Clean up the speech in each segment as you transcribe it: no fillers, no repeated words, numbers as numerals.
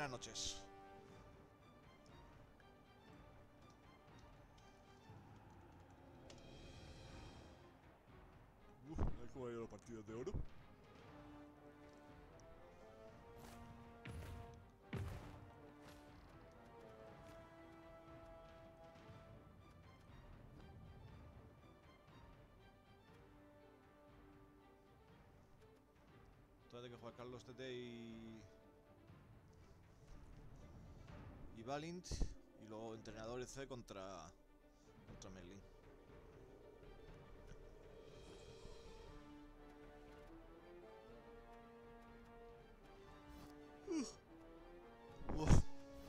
Buenas noches. A ver cómo han ido los partidos de oro. Todavía hay que jugar Carlos TT y Valint. Y luego entrenador C contra Merlin. Uf.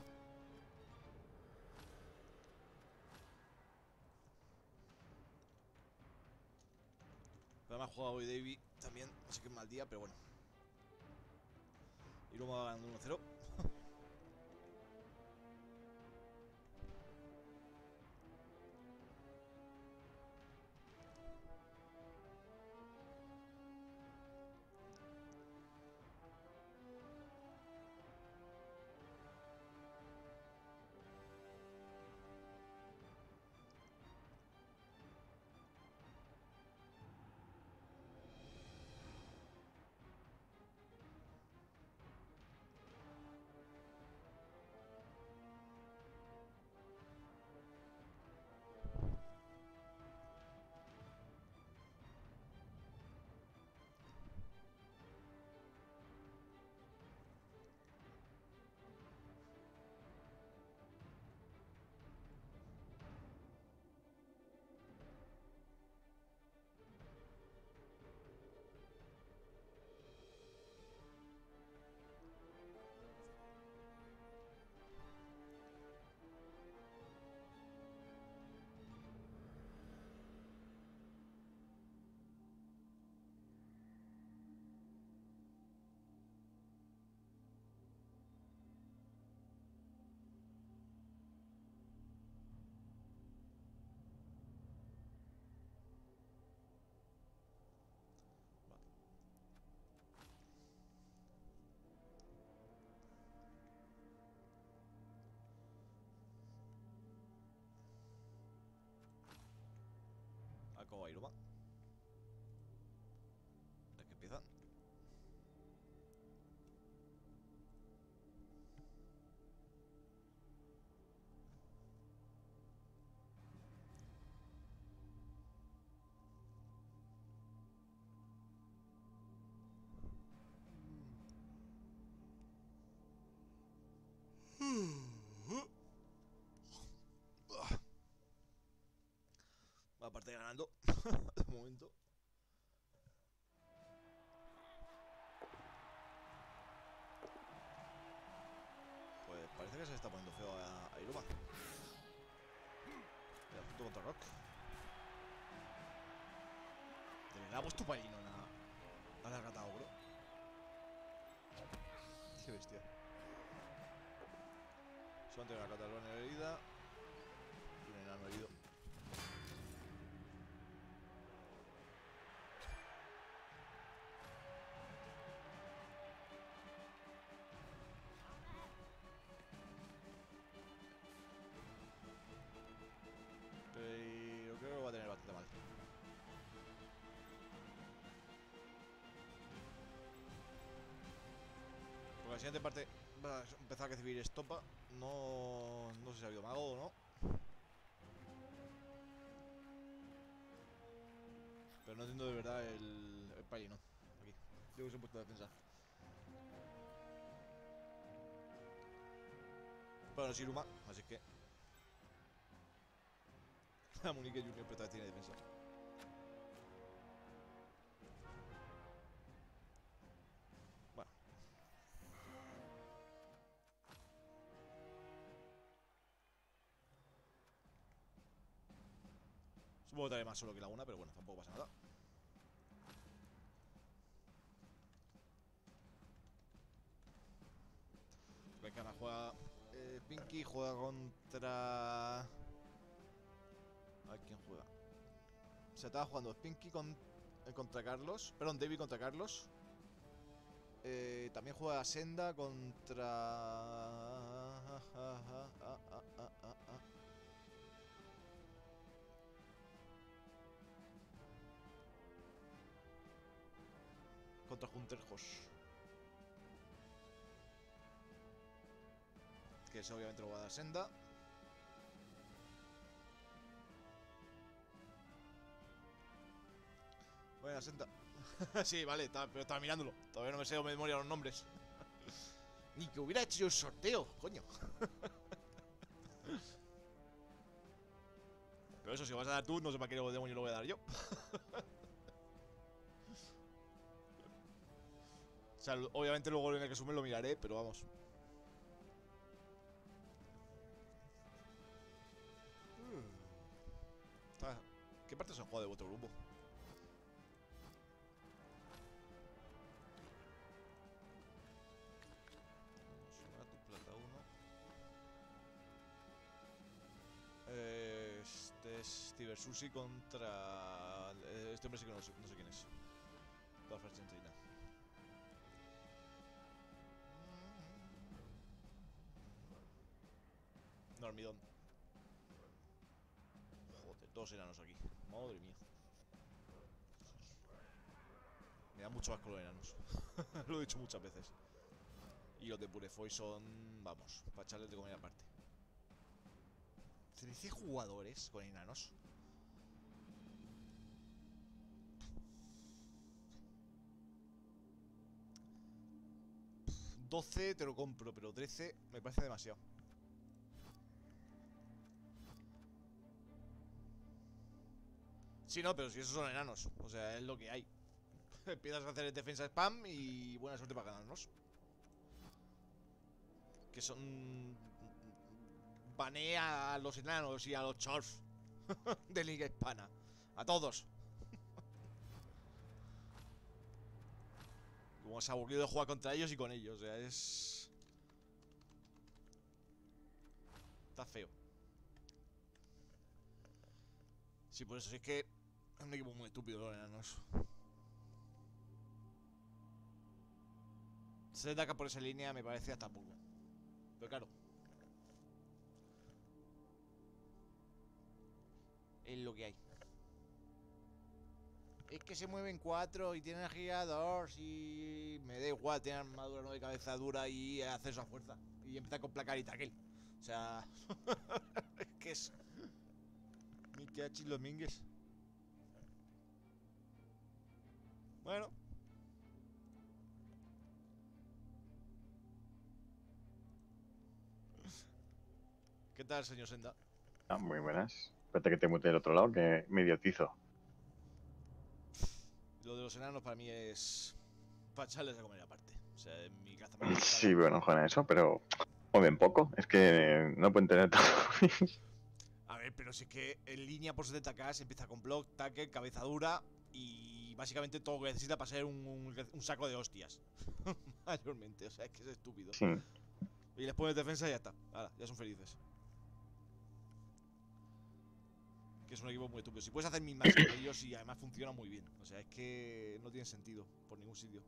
Pero me ha jugado hoy Davey también, así que mal día, pero bueno. Y luego va ganando 1-0. A cómo va Iruma. ¿De qué empiezan? Aparte ganando de momento. Pues parece que se le está poniendo feo a Iruma. Mira, punto contra Rock. De verdad, pues tu palino a la gata ogro. Qué bestia. Solamente la Cataluña herida y un enano herido. Pero creo que lo va a tener bastante mal. Porque la siguiente parte va a empezar a recibir estopa. No sé si ha habido mago o no. Pero no entiendo de verdad el palino. Aquí. Yo que se he puesto de defensa. Pero no es Iruma, así que la Munique Junior pero todavía tiene defensa. Bueno. Supongo que trae más solo que la una, pero bueno, tampoco pasa nada. Venga, ahora juega Pinky, juega contra... A ver quién juega. Se estaba jugando Pinky contra Carlos. Perdón, David contra Carlos. También juega Senda contra contra Hunterjos. Que eso obviamente lo va a dar Senda. Buena Senda. Sí, vale, pero estaba mirándolo. Todavía no me sé de memoria los nombres. Ni que hubiera hecho yo el sorteo, coño. Pero eso, si lo vas a dar tú, no sé para qué demonio lo voy a dar yo. O sea, obviamente luego en el resumen lo miraré, pero vamos. ¿Qué parte se han jugado de vuestro grupo? Tu plata 1. Este es Tibersusi contra... Este hombre sí que no sé quién es. Toda Argentina. Normidón. Joder, todos enanos aquí. Madre mía. Me da mucho asco los enanos. Lo he dicho muchas veces. Y los de Purefoy son... Vamos, para echarles de comer aparte. 13 jugadores con enanos. $12 te lo compro, pero 13 me parece demasiado. Sí, no, pero si esos son enanos. O sea, es lo que hay. Empiezas a hacer defensa spam y buena suerte para ganarnos. Que son... Banea a los enanos y a los chorfs de Liga Hispana. A todos. Como se ha aburrido de jugar contra ellos y con ellos. O sea, es... Está feo. Sí, por eso, sí, es que es un equipo muy estúpido los enanos. Se ataca por esa línea me parece hasta poco. Pero claro, es lo que hay. Es que se mueven 4 y tienen agilidor y... Me da igual, tienen armadura no de cabeza dura y acceso a fuerza. Y empezar con placar y tackle. O sea... es que es... Mikachi Domínguez. Bueno. ¿Qué tal, señor Senda? Ah, muy buenas. Espérate que te mute del otro lado, que me idiotizo. Lo de los enanos para mí es... para echarles a comer aparte. O sea, en mi caza Sí, bueno, con eso, pero mueven poco. Es que no pueden tener todo. A ver, pero si es que en línea por 70k se empieza con block, tackle, cabeza dura y básicamente todo lo que necesita para ser un saco de hostias. Mayormente, o sea, es que es estúpido. Sí. Y les pones defensa y ya está. Ahora, ya son felices. Que es un equipo muy estúpido. Si puedes hacer min-max con ellos y además funciona muy bien. O sea, es que no tiene sentido por ningún sitio.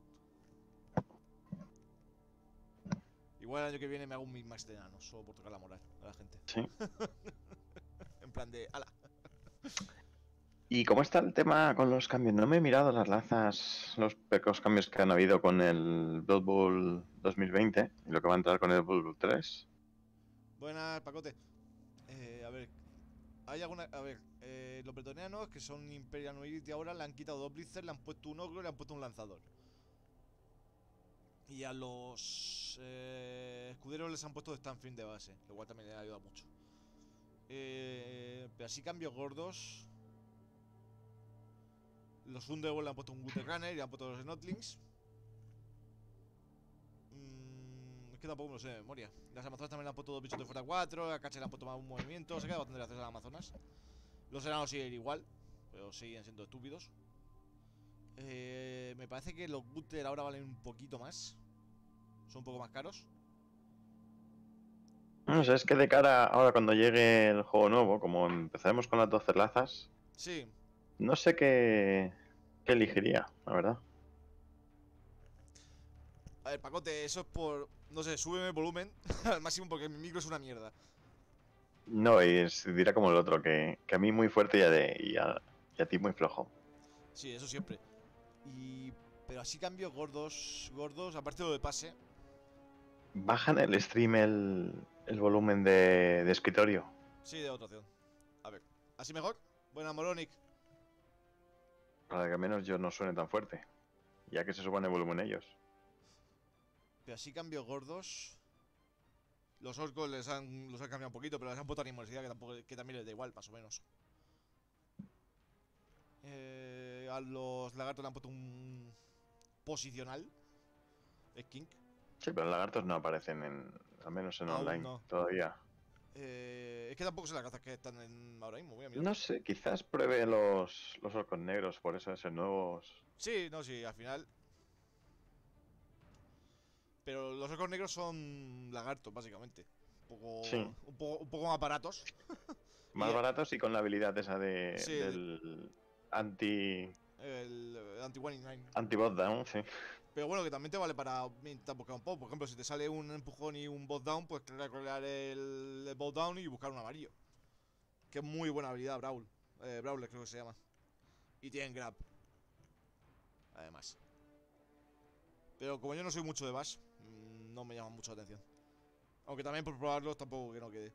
Igual el año que viene me hago un min-max de enanos, solo por tocar la moral a la gente. Sí. En plan de, ala. ¿Y cómo está el tema con los cambios? No me he mirado las lazas, los pocos cambios que han habido con el Blood Bowl 2020 y lo que va a entrar con el Blood Bowl 3. Buenas, Pacote. A ver, hay alguna... A ver, los bretonianos, que son Imperial Nobility ahora, le han quitado 2 blitzers, le han puesto un ogro y le han puesto un lanzador. Y a los escuderos les han puesto de Stanfield de base, lo cual también les ha ayudado mucho. Pero así cambios gordos. Los Underworld le han puesto un Gutter Runner y le han puesto los Snotlings. Es que tampoco me lo sé de memoria. Las Amazonas también le han puesto 2 bichos de fuerza 4. A Cache le han puesto más un movimiento. Se queda bastante gracioso a las Amazonas. Los enanos siguen igual, pero siguen siendo estúpidos. Me parece que los Gutter ahora valen un poquito más. Son un poco más caros. No sé, es que de cara ahora cuando llegue el juego nuevo, como empezaremos con las 12 lazas, Sí. no sé qué elegiría, la verdad. A ver, Pacote, eso es por... No sé, súbeme el volumen al máximo porque mi micro es una mierda. No, y dirá como el otro, que a mí muy fuerte y a ti muy flojo. Sí, eso siempre. Y Pero así cambios gordos, gordos, aparte de lo de pase. Bajan el stream el volumen de escritorio. Sí, de otra opción. A ver, ¿así mejor? Buena, Moronic. Para que al menos yo no suene tan fuerte. Ya que se suban el volumen ellos. Pero así cambios gordos. Los orcos los han cambiado un poquito, pero les han puesto animosidad que también les da igual, más o menos. A los lagartos le han puesto un posicional. Skink. Sí, pero los lagartos no aparecen al menos en Aún online no. todavía. Es que tampoco sé las razas que están ahora mismo, voy a mirar. No sé, quizás pruebe los orcos negros, por eso ser nuevos. Sí, no, sí, al final. Pero los orcos negros son lagartos, básicamente. Sí. Un poco más baratos. Más baratos y con la habilidad esa Sí, del el anti-199. anti-bot down, sí. Pero bueno, que también te vale para intentar buscar un poco. Por ejemplo, si te sale un empujón y un bot down, pues recrear el bot down y buscar un amarillo. Que es muy buena habilidad, Brawler creo que se llama. Y tienen grab. Además. Pero como yo no soy mucho de Bash, no me llama mucho la atención. Aunque también por probarlos tampoco que no quede.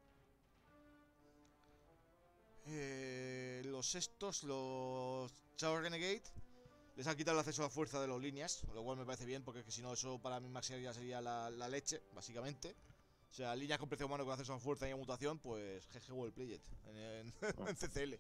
Los estos, los Chao Renegade, les han quitado el acceso a la fuerza de las líneas, lo cual me parece bien, porque es que si no, eso para mí ya sería la leche, básicamente. O sea, líneas con precio humano con acceso a fuerza y a mutación, pues GG Wellplayed en CCL.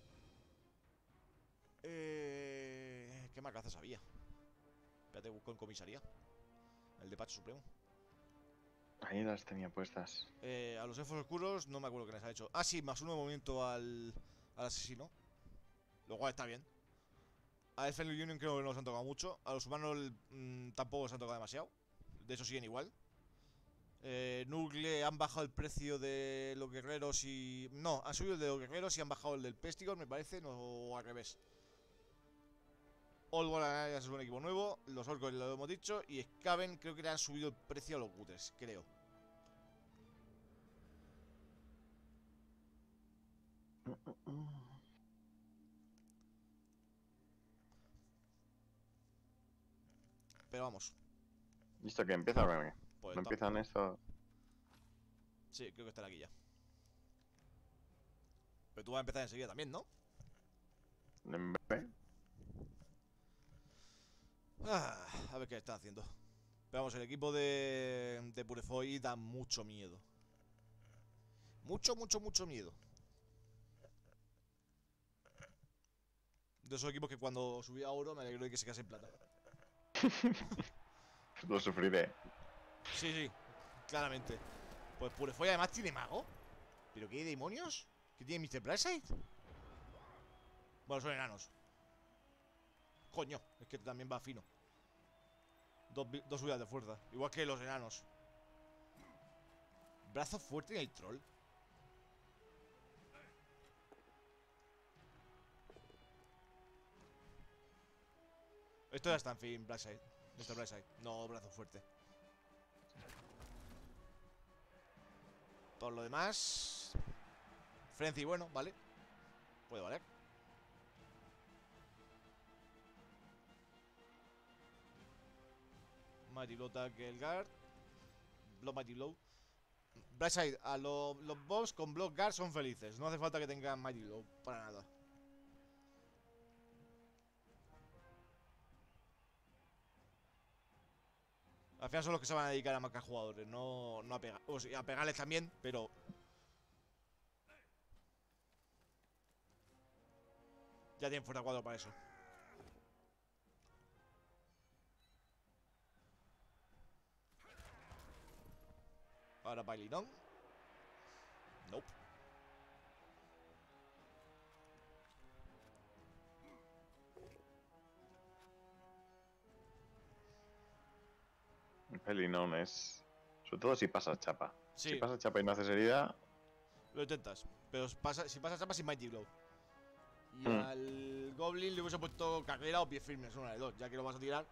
¿Qué más cazas había? Espérate, busco en comisaría. El de Patch Supremo. Ahí las tenía puestas. A los elfos oscuros no me acuerdo qué les ha hecho. Ah, sí, más uno de movimiento al asesino. Lo cual está bien. A Elfen Union creo que no los han tocado mucho. A los humanos tampoco se han tocado demasiado. De hecho siguen igual. Nugle han bajado el precio de los guerreros y... No, han subido el de los guerreros y han bajado el del Pestigor, me parece, o al revés. Old War es un equipo nuevo. Los orcos lo hemos dicho. Y Skaven creo que le han subido el precio a los Gutres, creo. Pero vamos. ¿Listo que empieza o qué? Pues ¿No empiezan esto? sí, creo que estará aquí ya. Pero tú vas a empezar enseguida también, ¿no? En breve. A ver qué está haciendo. Pero vamos, el equipo de Purefoy da mucho miedo. Mucho, mucho, mucho miedo. De esos equipos que cuando subí a oro me alegro de que se quedase en plata. Lo sufriré. Sí, sí, claramente. Pues Purefoy además tiene mago. ¿Pero qué demonios? ¿Qué tiene Mr. Brightside? Bueno, son enanos. Coño, es que también va fino. Dos subidas de fuerza. Igual que los enanos. Brazo fuerte y el troll. Esto ya está en fin, Brightside. Mr. Brightside, no brazo fuerte. Por lo demás, Frenzy, bueno, vale. Puede valer. Mighty Blow Tackle Guard. Blow Mighty Blow. Brightside, a los boss con Block Guard son felices. No hace falta que tengan Mighty Blow, para nada. Al final son los que se van a dedicar a marcar jugadores, no a pegar. O sea, a pegarles también, pero... Ya tienen fuerza 4 para eso. Ahora Bailinón. Nope. Pelinón es... Sobre todo si pasas chapa. Sí, Si pasas chapa y no haces herida... lo intentas. Pero si pasa chapa sin Mighty Blow. Y Hmm. al Goblin le hubiese puesto carrera o pie firmes, una de dos. Ya que lo vas a tirar.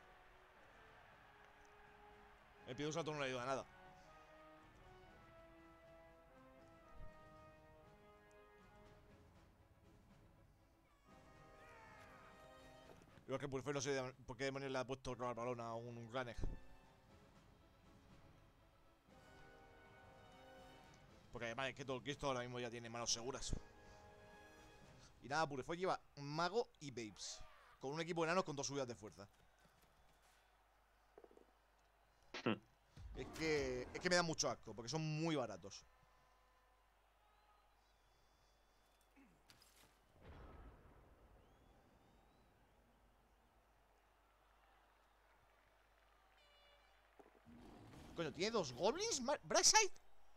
El pie de un salto no le ayuda a nada. Pero es que Purify no sé por qué demonios le ha puesto robar balón a un Granek. Porque además es que todo el Cristo ahora mismo ya tiene manos seguras. Y nada, Purify lleva Mago y Babes. Con un equipo de enanos con 2 subidas de fuerza. Es que me da mucho asco, porque son muy baratos. Coño, ¿tiene 2 goblins? ¿Brightside?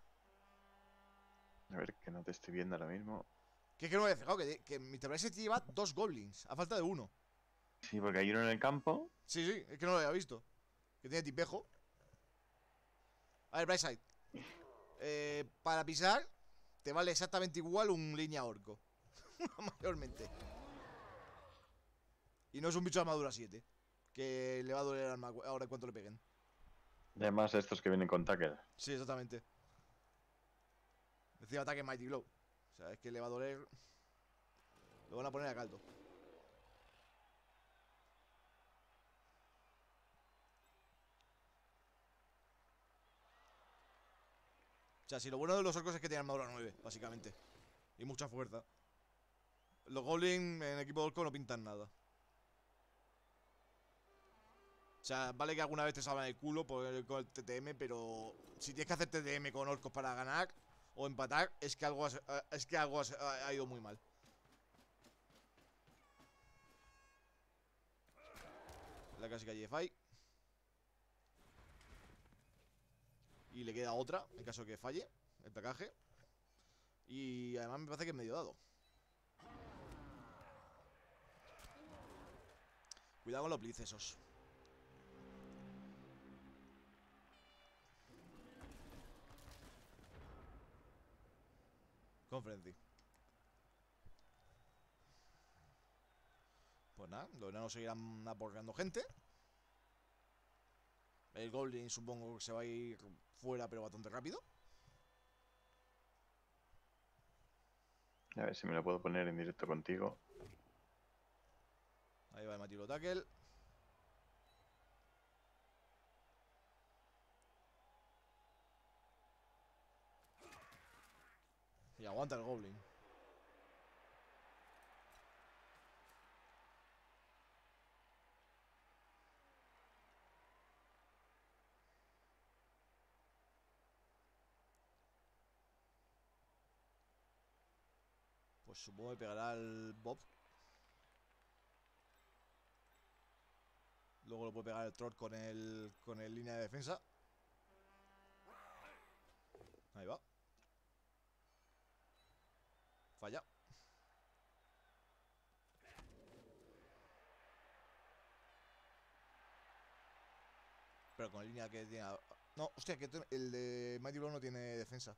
A ver, que no te estoy viendo ahora mismo. Que es que no me había fijado que Mr. Brightside lleva 2 goblins, a falta de 1. Sí, porque hay uno en el campo. Sí, sí, es que no lo había visto. Que tiene tipejo. A ver, Brightside. Para pisar, te vale exactamente igual un línea orco. Mayormente. Y no es un bicho de armadura 7. Que le va a doler el arma ahora en cuanto le peguen. Y además estos que vienen con tackle. Sí, exactamente. Decía ataque Mighty Blow. O sea, es que le va a doler. Lo van a poner a caldo. O sea, si lo bueno de los orcos es que tienen armadura 9, básicamente. Y mucha fuerza. Los goblins en equipo de orco no pintan nada. O sea, vale que alguna vez te salvan el culo con el TTM, pero si tienes que hacer TTM con orcos para ganar o empatar, es que algo ha ido muy mal. La clásica GFI. Y le queda otra, en caso de que falle el placaje. Y además me parece que es medio dado. Cuidado con los blitz esos. Conferencia. Pues nada, los enanos seguirán aporreando gente. El Goblin supongo que se va a ir fuera, pero bastante rápido. A ver si me lo puedo poner en directo contigo. Ahí va el Matilo Tackle. Y aguanta el Goblin. Pues supongo que pegará al Bob. Luego lo puede pegar el Trot con el línea de defensa. Ahí va. Falla. Pero con la línea que tiene... No, hostia, que el de Mighty Blow no tiene defensa.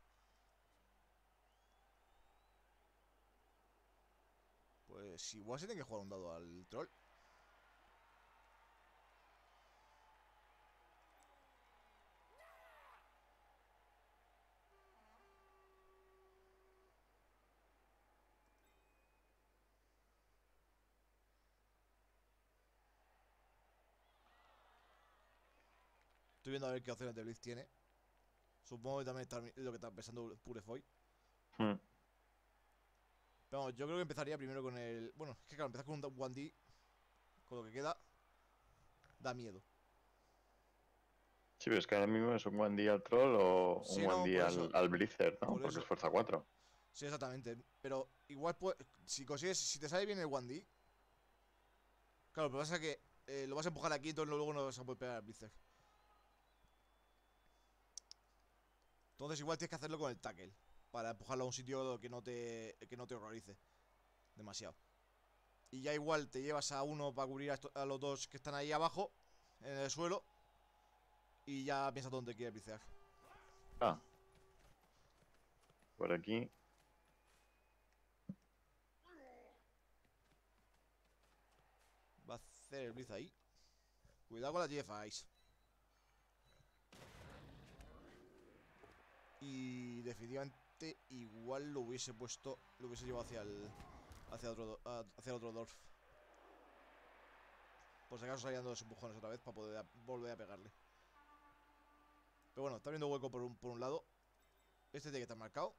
Pues igual se tiene que jugar un dado al troll. Estoy viendo a ver qué opciones de Blitz tiene. Supongo que también está lo que está pensando Purify. Hmm. Pero vamos, yo creo que empezaría primero con el... Bueno, es que claro, empezar con un 1D, con lo que queda, da miedo. Sí, pero es que ahora mismo es un 1D al troll o Sí, un no, 1D por eso. al Blizzard, ¿no? Por Porque eso. es fuerza 4. Sí, exactamente. Pero igual, pues, si consigues, si te sale bien el 1D, claro, pero pasa que lo vas a empujar aquí, entonces luego no vas a poder pegar al Blizzard. Entonces igual tienes que hacerlo con el tackle, para empujarlo a un sitio que no te horrorice demasiado. Y ya igual te llevas a uno para cubrir a los dos que están ahí abajo, en el suelo, y ya piensas dónde quieres Blizzard. Ah. Por aquí. Va a hacer el Blitz ahí. Cuidado con las GFIs. Y definitivamente igual lo hubiese puesto, lo hubiese llevado hacia el otro Dorf. Por si acaso salían dos empujones otra vez para poder volver a pegarle. Pero bueno, está viendo hueco por un lado. Este tiene que estar marcado.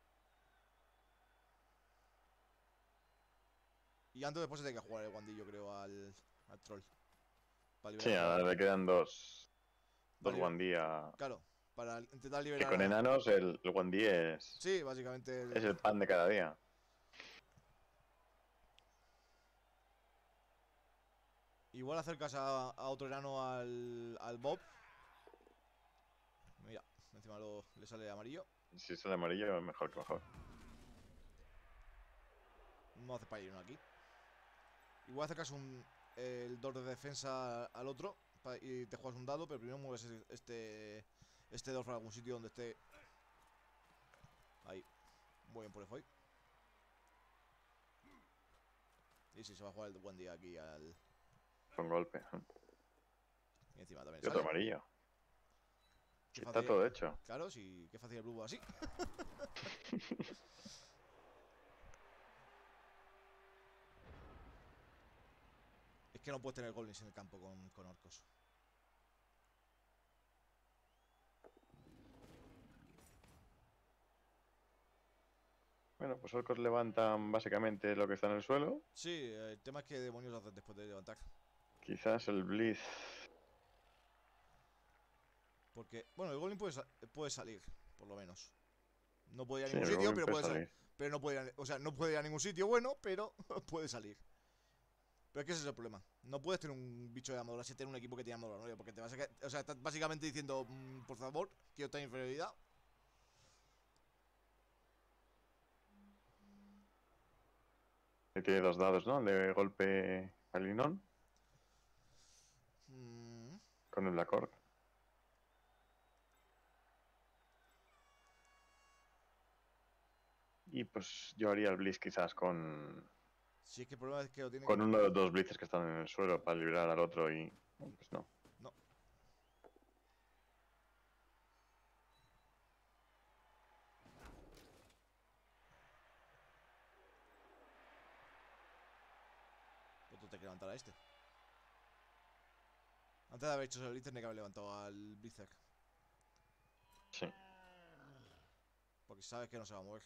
Y antes o después se tiene que jugar el guandillo, creo, al troll. Para Sí, liberarlo. ahora le quedan dos Para Wandía. claro, para intentar Que liberar con a... enanos el Wandí Sí, básicamente es el pan de cada día. Igual acercas a otro enano al Bob. Mira, encima le sale amarillo. Si es el amarillo, mejor que mejor. No hace para ir uno aquí. Igual acercas el 2 de defensa al otro y te juegas un dado, pero primero mueves este 2 para algún sitio donde esté. Ahí. Muy bien por el Foy. Y si se va a jugar el buen día aquí al... Con golpe. Y encima también Y otro sale. amarillo. Qué Está fácil. todo hecho. Claro, sí, qué fácil el blue así. Es que no puedes tener goblins en el campo con orcos. Bueno, pues orcos levantan básicamente lo que está en el suelo. Sí, el tema es que demonios hacen después de levantar. Quizás el Blitz. Porque, bueno, el goblin puede salir, por lo menos. No puede ir a Sí, ningún el sitio, Goblin pero puede puede salir. salir. Pero no puede ir o sea, no puede ir a ningún sitio bueno, pero puede salir. Pero es que ese es el problema. No puedes tener un bicho de armadura si tienes un equipo que tiene armadura, ¿no? Porque te vas a o sea, estás básicamente diciendo, por favor, quiero esta inferioridad. Que tiene dos dados, ¿no? De golpe al linón. Mm, Con el Black Orc. Y pues yo haría el Blitz quizás si es que el problema es que lo tiene que... con uno de los dos Blitzes que están en el suelo para liberar al otro y... Pues no. No. Pues tú te que levantar a este. Antes de haber hecho el blitz, tenía que haber levantado al Blizzard. Sí. Porque sabes que no se va a mover.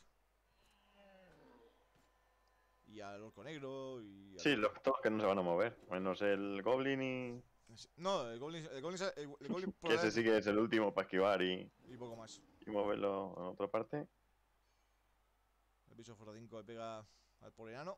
Y al orco negro y... Sí, los todos que no se van a mover. Menos el Goblin y... No, el Goblin, el Goblin Que ese sí que es el último para esquivar y poco más. y moverlo en otra parte. El bicho fuerza 5 le pega al pobre enano.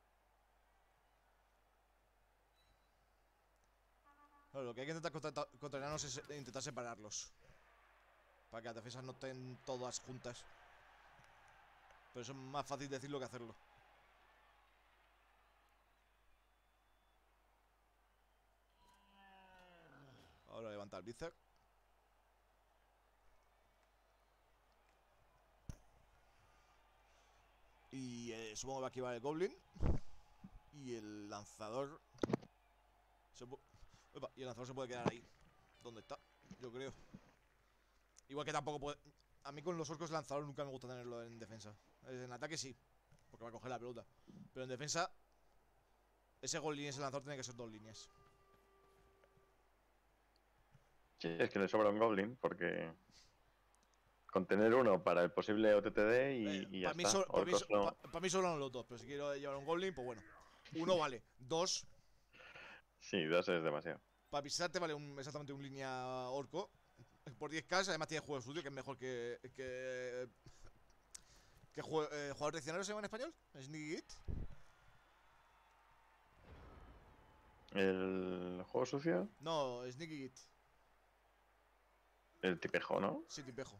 Claro, lo que hay que intentar contra enanos es intentar separarlos. Para que las defensas no estén todas juntas. Pero eso es más fácil decirlo que hacerlo. Ahora levanta el bíceps. Y supongo que va a esquivar el Goblin. Y el lanzador... y el lanzador se puede quedar ahí. ¿Dónde está? Yo creo. Igual que tampoco puede... A mí con los orcos el lanzador nunca me gusta tenerlo en defensa. En ataque sí, porque va a coger la pelota. Pero en defensa... Ese Goblin y ese lanzador tienen que ser dos líneas. Sí, es que le sobra un Goblin porque... Con tener uno para el posible OTTD y ya está. Orcos no. Para mí sobran los dos, pero si quiero llevar un Goblin, pues bueno. Uno vale, dos. Sí, dos es demasiado. Para pisarte vale exactamente un línea orco. Por 10k, además tiene juego suyo, que es mejor que jugador diccionario, ¿se llama en español? ¿Sneaky Git? El juego sucio, No, Sneaky Git. el tipejo, ¿no? Sí, tipejo.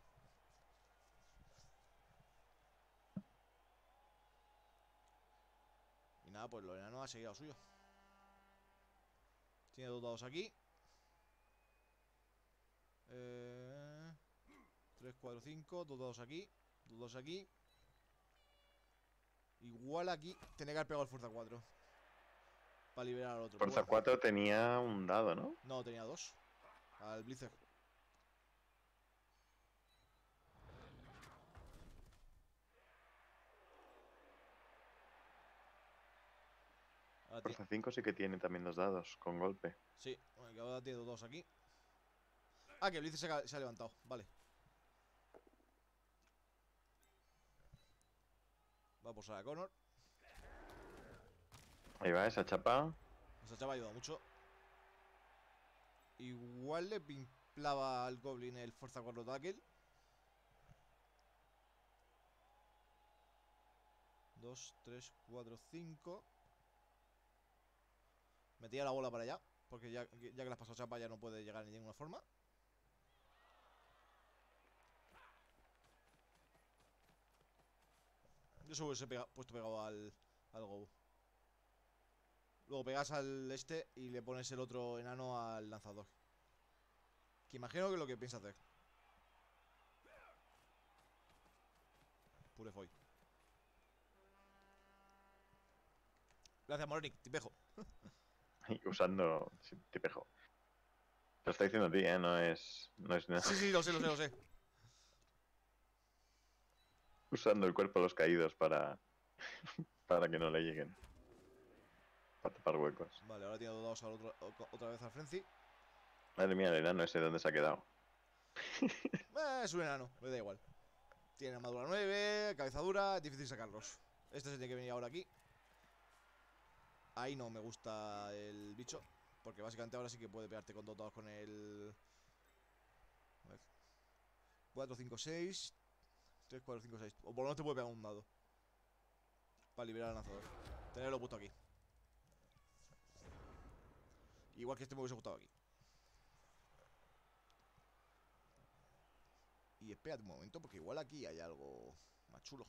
Y nada, pues Lorena ha seguido lo suyo. Tiene dos dados aquí. 3, 4, 5. Dos dados aquí. Dos dados aquí. Igual aquí tenía que haber pegado el fuerza 4 para liberar al otro. Fuerza Bueno, 4 tenía un dado, ¿no? no, tenía dos. Al Blizzard. Ahora Fuerza 5 sí que tiene también 2 dados con golpe. sí, bueno, que ahora tiene 2 aquí. Ah, que Blitz se ha levantado, vale. Va por Sarah Connor. Ahí va esa chapa. Esa chava ha ayudado mucho. Igual le pimplaba al Goblin el Fuerza 4 Tackle. 2, 3, 4, 5. Metía la bola para allá, porque ya que las pasó chapa ya no puede llegar de ninguna forma. Yo se hubiese puesto pegado al Go. Luego pegas al este y le pones el otro enano al lanzador. Que imagino que es lo que piensa hacer. Purefoy. Gracias, Moronic, tipejo. Y usando sí, tipejo. Lo está diciendo a ti, ¿eh? No es nada. Sí, sí, lo sé, lo sé. Usando el cuerpo de los caídos para que no le lleguen. Para tapar huecos. Vale, ahora tiene 2 dados otra vez al Frenzy. Madre mía, el enano ese, ¿dónde se ha quedado? Es un enano, me da igual. Tiene armadura 9, cabeza dura, es difícil sacarlos. Este se tiene que venir ahora aquí. Ahí no me gusta el bicho, porque básicamente ahora sí que puede pegarte con 2 dados con el... A ver. 4, 5, 6. 3, 4, 5, 6. O por lo menos te puede pegar un dado para liberar al lanzador. Tenerlo puesto aquí. Igual que este me hubiese gustado aquí. Y espérate un momento, porque igual aquí hay algo más chulo.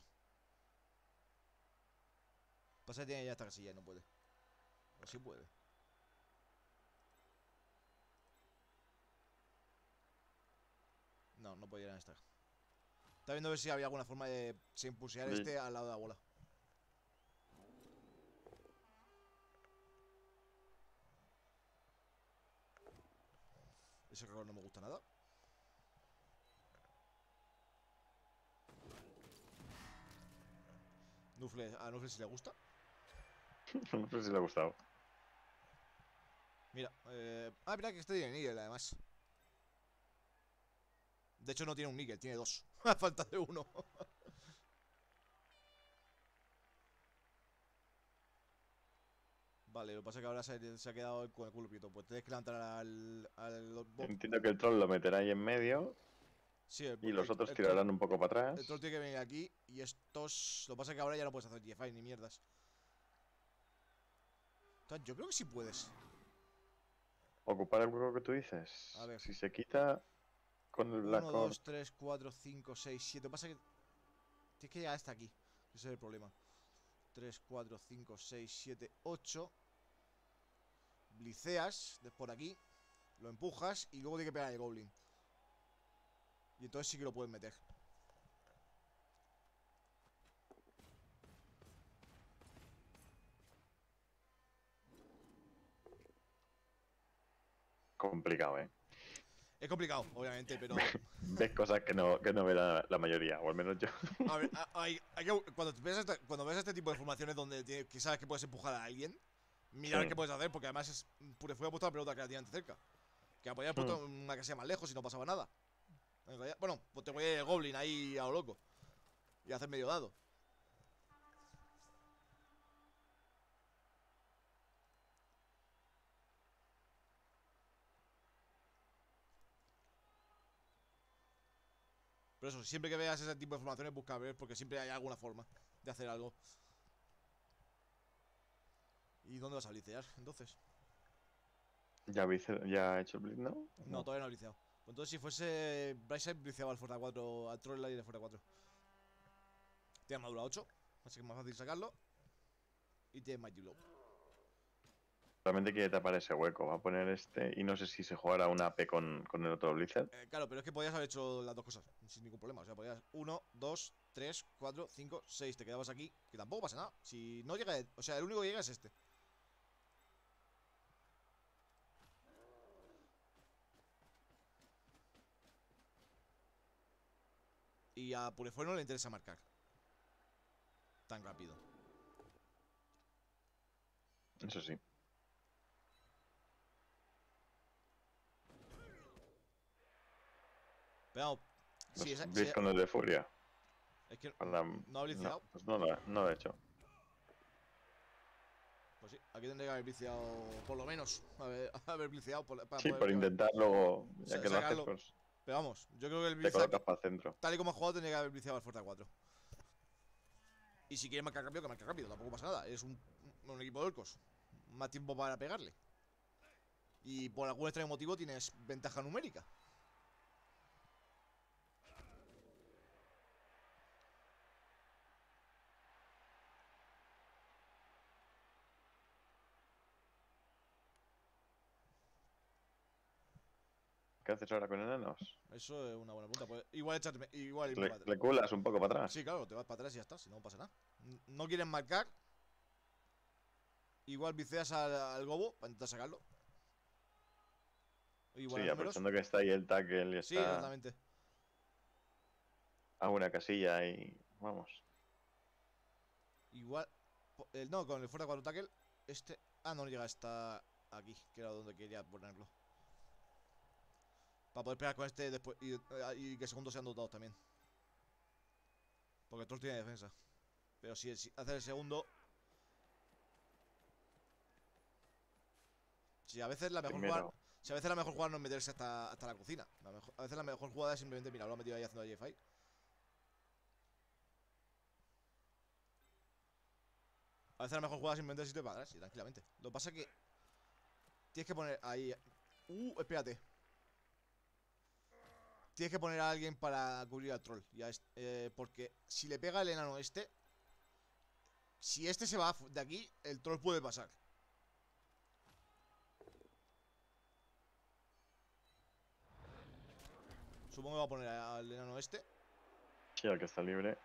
Pasa que tiene ya esta casilla y no puede. O sí puede. No, no puede ir a esta. Está viendo a ver si había alguna forma de se impulsar este al lado de la bola. Ese color no me gusta nada. Nufle, a Nufle si le gusta. No sé si le ha gustado. Mira, mira que este tiene níquel además. De hecho no tiene un níquel, tiene 2. A falta de 1. Vale, lo que pasa es que ahora se ha quedado con el culo prieto. Pues tienes que levantar al Entiendo que el troll lo meterá ahí en medio sí, y los otros tirarán un poco para el troll atrás. tiene que venir aquí. Y estos... Lo que pasa es que ahora ya no puedes hacer GFI ni mierdas. Entonces, yo creo que sí puedes. Ocupar el hueco que tú dices. A ver. Si se quita con el 1, Black 2, Orb. 3, 4, 5, 6, 7. Lo que pasa es que tienes que llegar hasta aquí. Ese es el problema. 3, 4, 5, 6, 7, 8. Bliceas por aquí. Lo empujas y luego tiene que pegar el Goblin. Y entonces sí que lo puedes meter. Complicado, ¿eh? Es complicado, obviamente, pero... Ves cosas que no ve la mayoría, o al menos yo. A ver, cuando ves este tipo de formaciones donde que sabes que puedes empujar a alguien, mirar Sí. qué puedes hacer, porque además es Purefue ha puesto la pelota relativamente cerca. Que la podías puesto una que sea más lejos y no pasaba nada. Bueno, pues te voy a ir el Goblin ahí a lo loco. Y hacer medio dado. Pero eso, siempre que veas ese tipo de formaciones, busca ver, porque siempre hay alguna forma de hacer algo. ¿Y dónde vas a blicear, entonces? ¿Ya he hecho el blitz, no? No, todavía no he bliceado. Pues entonces, si fuese Brightside, bliceaba al Fuerza 4, al Troll y de Fuerza 4. Tiene armadura 8, así que es más fácil sacarlo. Y tiene Mighty Blow. Solamente quiere tapar ese hueco. Va a poner este. Y no sé si se jugará una AP con el otro Blizzard. Claro, pero es que podías haber hecho las dos cosas sin ningún problema. O sea, podías 1, 2, 3, 4, 5, 6. Te quedabas aquí, que tampoco pasa nada. Si no llega, o sea, el único que llega es este. Y a Purefue no le interesa marcar tan rápido. Eso sí. Pero vamos, si Los esa, Blitz con el de Furia. es que Para... no ha No, blitzeado. pues no lo he hecho. Pues sí, aquí tendría que haber blitzeado por lo menos. Haber blitzeado para Sí, poder por intentar luego, ya que lo haces, sacarlo. pues Pero vamos, yo creo que el te blitz aquí, colocas para el centro. tal y como ha jugado, tendría que haber blitzeado al Fuerza 4. Y si quiere marcar rápido, que marque rápido, tampoco pasa nada. Es un equipo de orcos. Más tiempo para pegarle. Y por algún extraño motivo tienes ventaja numérica. ¿Qué haces ahora con enanos? Eso es una buena pregunta. Pues igual echarte, igual irme Le, para atrás. le culas un poco para Sí, atrás. claro, te vas para atrás y ya está, si no pasa nada. No quieren marcar. Igual viceas al gobo para intentar sacarlo. Igual a Sí, números. aprovechando que está ahí el tackle y Sí, está exactamente. a una casilla y vamos. Igual. No, con el fuerza 4 tackle. Este. Ah, no llega hasta aquí, que era donde quería ponerlo. Para poder pegar con este después. Y que segundos sean dotados también. Porque el troll tiene defensa. Pero si hace el segundo. Si a veces la mejor jugada. Primero. Si a veces la mejor jugada no es meterse hasta la cocina. A veces la mejor jugada es simplemente, mira, lo ha metido ahí haciendo JFI. A veces la mejor jugada es simplemente irte para atrás, y tranquilamente. Lo que pasa es que tienes que poner ahí. Espérate. Tienes que poner a alguien para cubrir al troll. Porque si le pega el enano este. Si este se va de aquí, el troll puede pasar. Supongo que va a poner al enano este. Sí, el que está libre.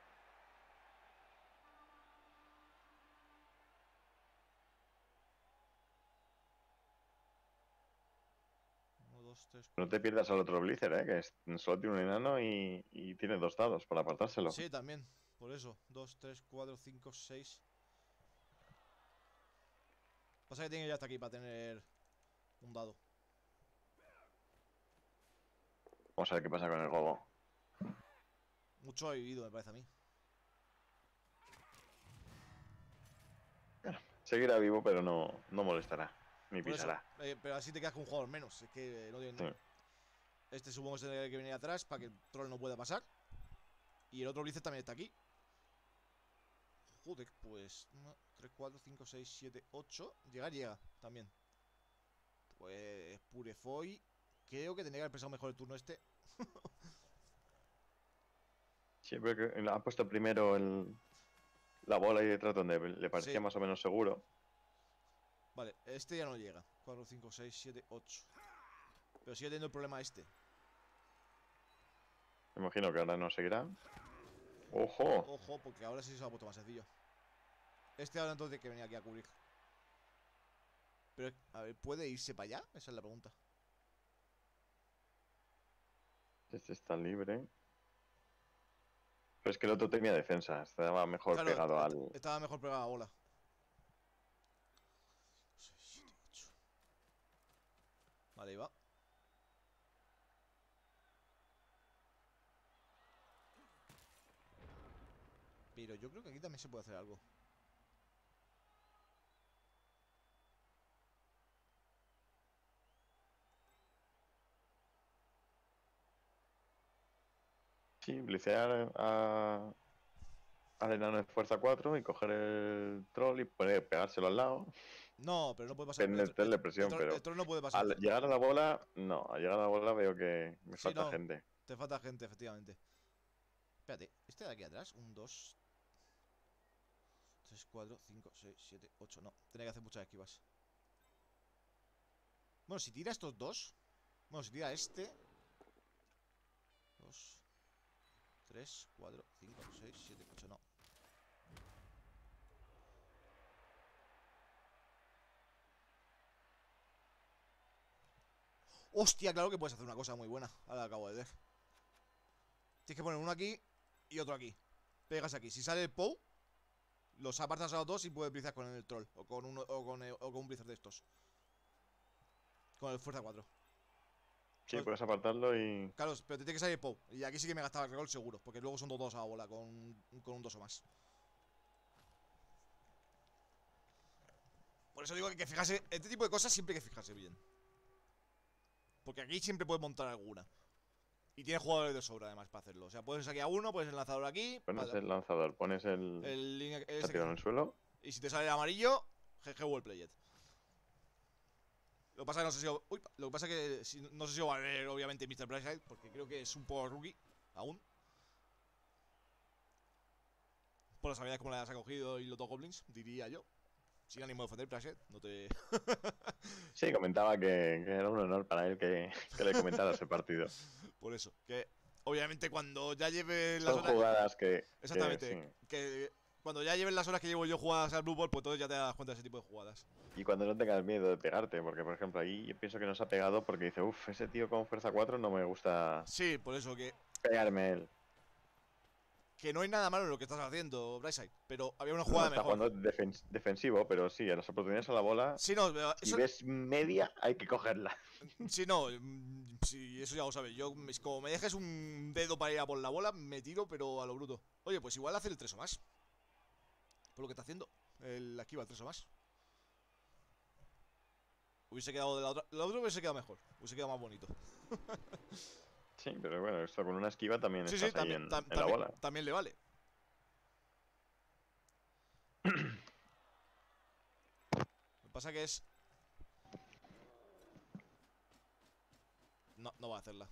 1, 2, 3, No te 4. pierdas al otro Blizzard, solo tiene un enano y tiene 2 dados para apartárselo. Sí, también. Por eso. 2, 3, 4, 5, 6. Pasa que tiene que ir hasta aquí para tener un dado. Vamos a ver qué pasa con el gobo. Mucho ha vivido, me parece a mí. Seguirá vivo, pero no molestará. Ni Por eso. pisará. Pero así te quedas con un jugador menos. Es que no tiene. Sí. Este supongo que tiene que venir atrás para que el troll no pueda pasar. Y el otro Blizzard también está aquí. Joder, pues 1, 3, 4, 5, 6, 7, 8. Llegar llega también. Pues Purefoy. Creo que tendría que haber pensado mejor el turno este. Siempre que ha puesto primero la bola ahí detrás donde le parecía Sí. más o menos seguro. Vale, este ya no llega. 4, 5, 6, 7, 8. Pero sigue teniendo el problema este. Me imagino que ahora no seguirá. ¡Ojo! Ojo, porque ahora sí se ha puesto más sencillo. Este ahora entonces tiene que venir aquí a cubrir. Pero, a ver, ¿puede irse para allá? Esa es la pregunta. Este está libre. Pero es que el otro tenía defensa. Estaba mejor Claro, pegado al... estaba mejor pegada a bola. 6, 7, 8. Vale, ahí va. Pero yo creo que aquí también se puede hacer algo. Sí, blicear al enano de fuerza 4 y coger el troll y pegárselo al lado. No, pero no puede pasar. Meterle presión, El pero troll no puede pasar. al llegar a la bola, no. Al llegar a la bola veo que me Sí, falta no. gente. Te falta gente, efectivamente. Espérate, este de aquí atrás. 1, 2, 3, 4, 5, 6, 7, 8. No, tiene que hacer muchas esquivas. Bueno, si tira estos dos. Bueno, si tira este. 2, 3, 4, 5, 6, 7, 8. No. Hostia, claro que puedes hacer una cosa muy buena. Ahora acabo de ver. Tienes que poner uno aquí y otro aquí. Pegas aquí. Si sale el POW, Los apartas a los dos y puedes blitzar con el troll. O con un blizzard de estos. Con el fuerza 4. Sí, Pues, puedes apartarlo y... claro, pero te tiene que salir Pou. Y aquí sí que me gastaba el reroll seguro. Porque luego son dos a la bola con un 2 o más. Por eso digo que hay que fijarse. Este tipo de cosas siempre hay que fijarse bien. Porque aquí siempre puedes montar alguna. Y tienes jugadores de sobra además para hacerlo. O sea, puedes sacar a uno, pones el lanzador aquí. Pones el lanzador, pones el tirado en el suelo. Y si te sale el amarillo, GG well played. Lo que pasa es que no sé si... Uy, lo que pasa es que no sé si va a ver obviamente Mr. Brightside, porque creo que es un poco rookie aún. Por las habilidades como las ha cogido y los dos goblins, diría yo. Sin ánimo de ofender, Brightside, no te... Sí, comentaba que era un honor para él que le comentara ese partido. Por eso, que obviamente cuando ya lleve las Son horas... jugadas que... Exactamente, que cuando ya lleven las horas que llevo yo jugadas al Blue Ball, pues entonces ya te das cuenta de ese tipo de jugadas. Y cuando no tengas miedo de pegarte, porque por ejemplo ahí yo pienso que nos ha pegado porque dice, uff, ese tío con fuerza 4 no me gusta Sí, por eso, pegarme a él. que no hay nada malo en lo que estás haciendo, Brightside, pero había una No, jugada está mejor. jugando defensivo, pero sí, a las oportunidades a la bola, Sí, no, si eso, ves media, hay que cogerla. sí, no, sí, eso ya lo sabes. Yo, como me dejes un dedo para ir a por la bola, me tiro, pero a lo bruto. Oye, pues igual hacer el 3 o más. Por lo que está haciendo. La esquiva, el 3 o más. Hubiese quedado de la otra. La otra hubiese quedado mejor. Hubiese quedado más bonito. Sí, pero bueno, esto con una esquiva también Sí, estás sí, ahí en la bola. también le vale. Lo que pasa que es... No va a hacerla.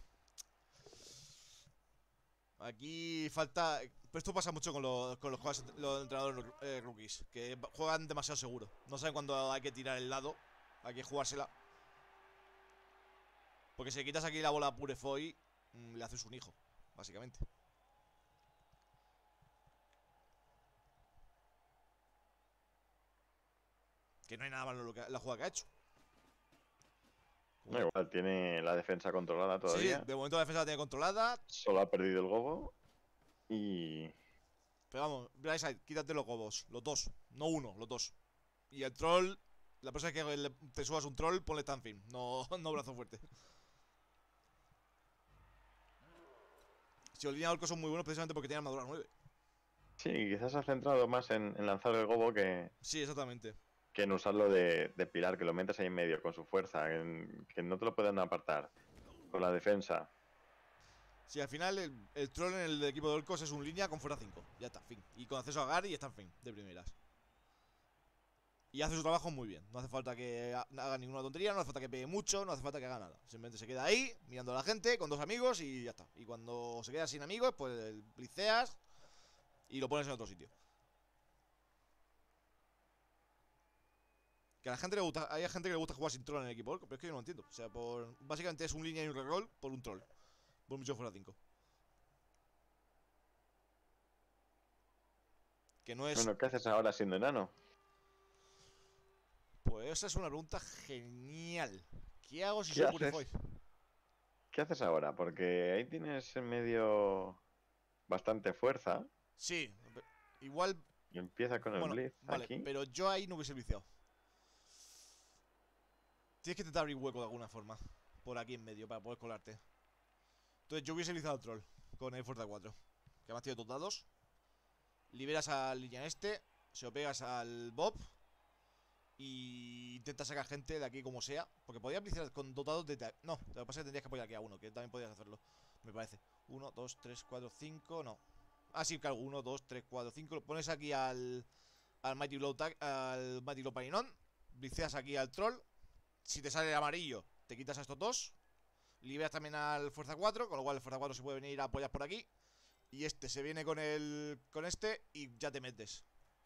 Aquí falta... Pero esto pasa mucho con los entrenadores rookies, que juegan demasiado seguro. No saben cuándo hay que tirar el lado. Hay que jugársela. Porque si le quitas aquí la bola a Purefoy, le haces un hijo, básicamente. Que no hay nada malo en la jugada que ha hecho. No, igual tiene la defensa controlada todavía. Sí, de momento la defensa la tiene controlada. Solo ha perdido el gobo. Y... Pero vamos, Brightside, quítate los gobos. Los dos, no uno, los dos. Y el troll, la próxima vez que te subas un troll, ponle Stanfin, no, no brazo fuerte. Si los línea orcos son muy buenos precisamente porque tienen armadura 9. Sí, quizás ha centrado más en lanzar el gobo que Sí, exactamente. en usarlo de pilar, que lo metes ahí en medio con su fuerza, que no te lo pueden apartar. Con la defensa. Sí, al final el troll en el equipo de orcos es un línea con fuerza 5. Ya está, fin. Y con acceso a Gary y está en fin, de primeras. Y hace su trabajo muy bien. No hace falta que haga ninguna tontería, no hace falta que pegue mucho, no hace falta que haga nada. Simplemente se queda ahí, mirando a la gente, con dos amigos y ya está. Y cuando se queda sin amigos, pues bliceas y lo pones en otro sitio. Que a la gente le gusta, hay gente que le gusta jugar sin troll en el equipo, pero es que yo no lo entiendo. O sea, básicamente es un línea y un reroll por un troll. Por mucho fuera 5. Que no es... Bueno, ¿qué haces ahora siendo enano? Pues esa es una pregunta genial. ¿Qué hago si ¿Qué soy haces? Purifoy? ¿Qué haces ahora? Porque ahí tienes en medio bastante fuerza. Sí, igual... Y empieza con el Bueno, blitz vale, aquí. pero yo ahí no hubiese viciado. Tienes que intentar abrir hueco de alguna forma. Por aquí en medio, para poder colarte. Entonces yo hubiese utilizado el troll con el fuerza 4. Que además tiene dos dados. Liberas al línea este. Se lo pegas al Bob. Y intentas sacar gente de aquí como sea. Porque podías blizar con dos dados de... No, lo que pasa es que tendrías que apoyar aquí a uno. Que también podías hacerlo, me parece. 1, 2, 3, 4, 5, no. Ah, sí, claro, 1, 2, 3, 4, 5. Lo pones aquí al Mighty Blow Tag, al Mighty Blow Parinon. Bliceas aquí al troll. Si te sale el amarillo, te quitas a estos dos. Liberas también al fuerza 4, con lo cual el fuerza 4 se puede venir a apoyar por aquí. Y este se viene con este y ya te metes.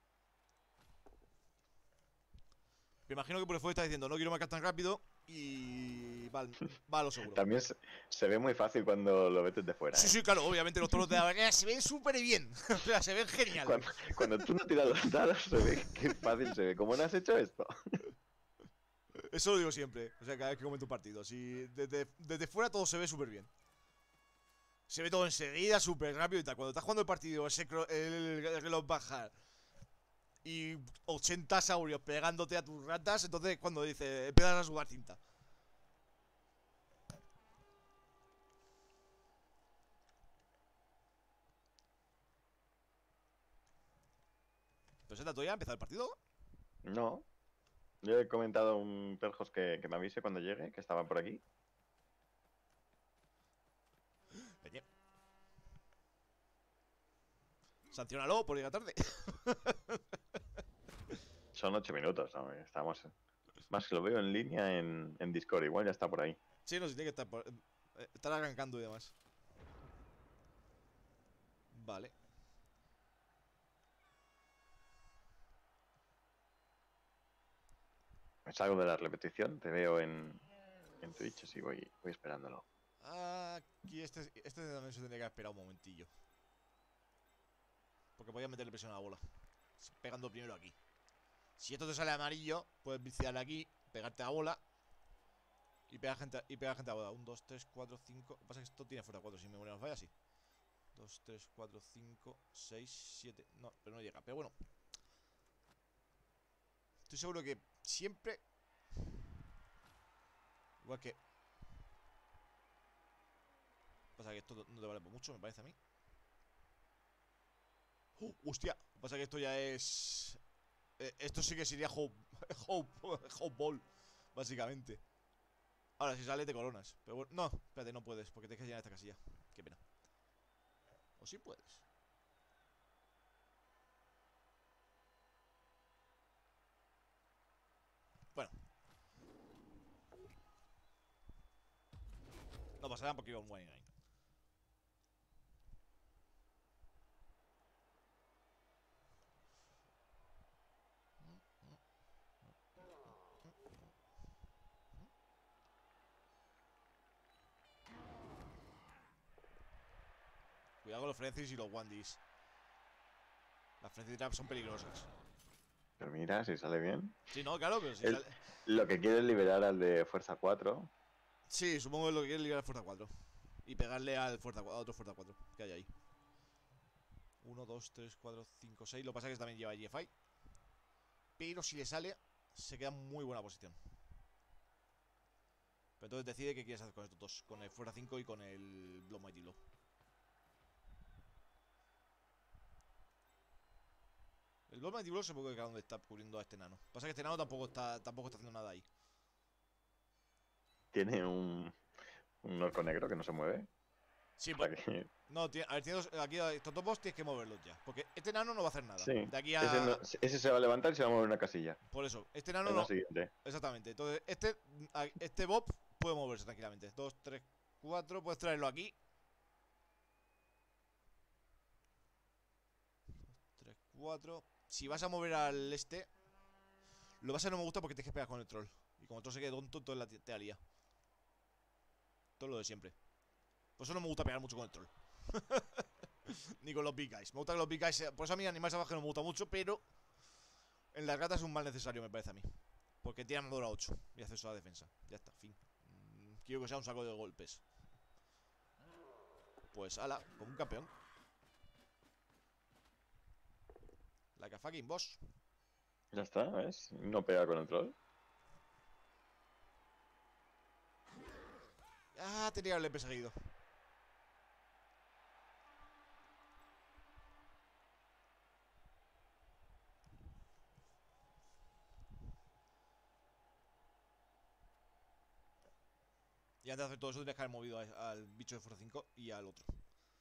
Me imagino que por el fuego está diciendo no quiero marcar tan rápido y va a lo seguro. También se ve muy fácil cuando lo metes de fuera. Sí, sí, claro, obviamente los toros de la verdad se ven súper bien. O sea, se ven genial. Cuando tú no tiras los dados, se ve qué fácil se ve. ¿Cómo no has hecho esto? Eso lo digo siempre. O sea, cada vez que comento un partido. Si desde fuera todo se ve súper bien. Se ve todo enseguida, súper rápido y tal. Cuando estás jugando el partido, el reloj baja y 80 saurios pegándote a tus ratas, entonces cuando dice, empiezas a sudar tinta. ¿Pero tú ya ha empezado el partido? No. Yo he comentado a un Perjos que me avise cuando llegue, que estaba por aquí. Peñe. Sancionalo por llegar tarde. Son 8 minutos, ¿no? Estamos... Más que lo veo en línea en Discord, igual ya está por ahí. Sí, no, sí, tiene que estar, estar arrancando y demás. Vale. Me salgo de la repetición, te veo en Twitch, así voy esperándolo. Aquí este también se tendría que haber esperado un momentillo. Porque voy a meterle presión a la bola. Pegando primero aquí. Si esto te sale amarillo, puedes viciarle aquí, pegarte a la bola y pegar gente a la bola. 1, 2, 3, 4, 5. Lo que pasa es que esto tiene fuerza 4. Si me memoria nos falla, así. 2, 3, 4, 5, 6, 7. No, pero no llega. Pero bueno. Estoy seguro que siempre. Igual que. Pasa que esto no te vale por mucho, me parece a mí. ¡Hostia! Pasa que esto ya es. Esto sí que sería Hope Ball, básicamente. Ahora, si sale te coronas. Pero bueno, no, espérate, no puedes, porque tienes que llenar esta casilla. Qué pena. O sí puedes. Bueno. No pasa nada porque iba un buen ahí. Cuidado con los frenzies y los Wandis. Las frenzy traps son peligrosas. Pero mira, si sale bien. Sí, no, claro, pero si sale. Lo que quiere es liberar al de Fuerza 4. Sí, supongo que lo que quiere es ligar al Fuerza 4. Y pegarle al Fuerza 4, a otro Fuerza 4 que hay ahí. 1, 2, 3, 4, 5, 6. Lo que pasa es que también lleva GFI. Pero si le sale, se queda en muy buena posición. Pero entonces decide qué quieres hacer con estos dos. Con el Fuerza 5 y con el Blood Mighty Blow. El Blood Mighty Blow se puede quedar donde está cubriendo a este enano. Pasa que este enano tampoco está haciendo nada ahí. Tiene un orco negro que no se mueve. Sí, pues. No, a ver, aquí estos dos boss tienes que moverlos ya. Porque este enano no va a hacer nada. Sí. De aquí a. Ese se va a levantar y se va a mover una casilla. Por eso, este enano Es no. lo siguiente. Exactamente. Entonces, este Bob puede moverse tranquilamente. 2, 3, 4. Puedes traerlo aquí. 3, 4. Si vas a mover al este, lo vas a no me gusta porque tienes que pegar con el troll. Y como el troll se quede tonto, entonces te alía. Todo lo de siempre. Por eso no me gusta pegar mucho con el troll. Ni con los big guys. Me gusta que los big guys. Por eso a mí animales salvajes no me gusta mucho, pero en las gatas es un mal necesario, me parece a mí. Porque tiene armadura 8 y acceso a la defensa. Ya está, fin. Quiero que sea un saco de golpes. Pues ala, como un campeón. Like a fucking boss. Ya está, ¿ves? No pega con el troll. Ah, tenía que haberle perseguido. Y antes de hacer todo eso tendrías que haber movido al bicho de Fuerza 5 y al otro.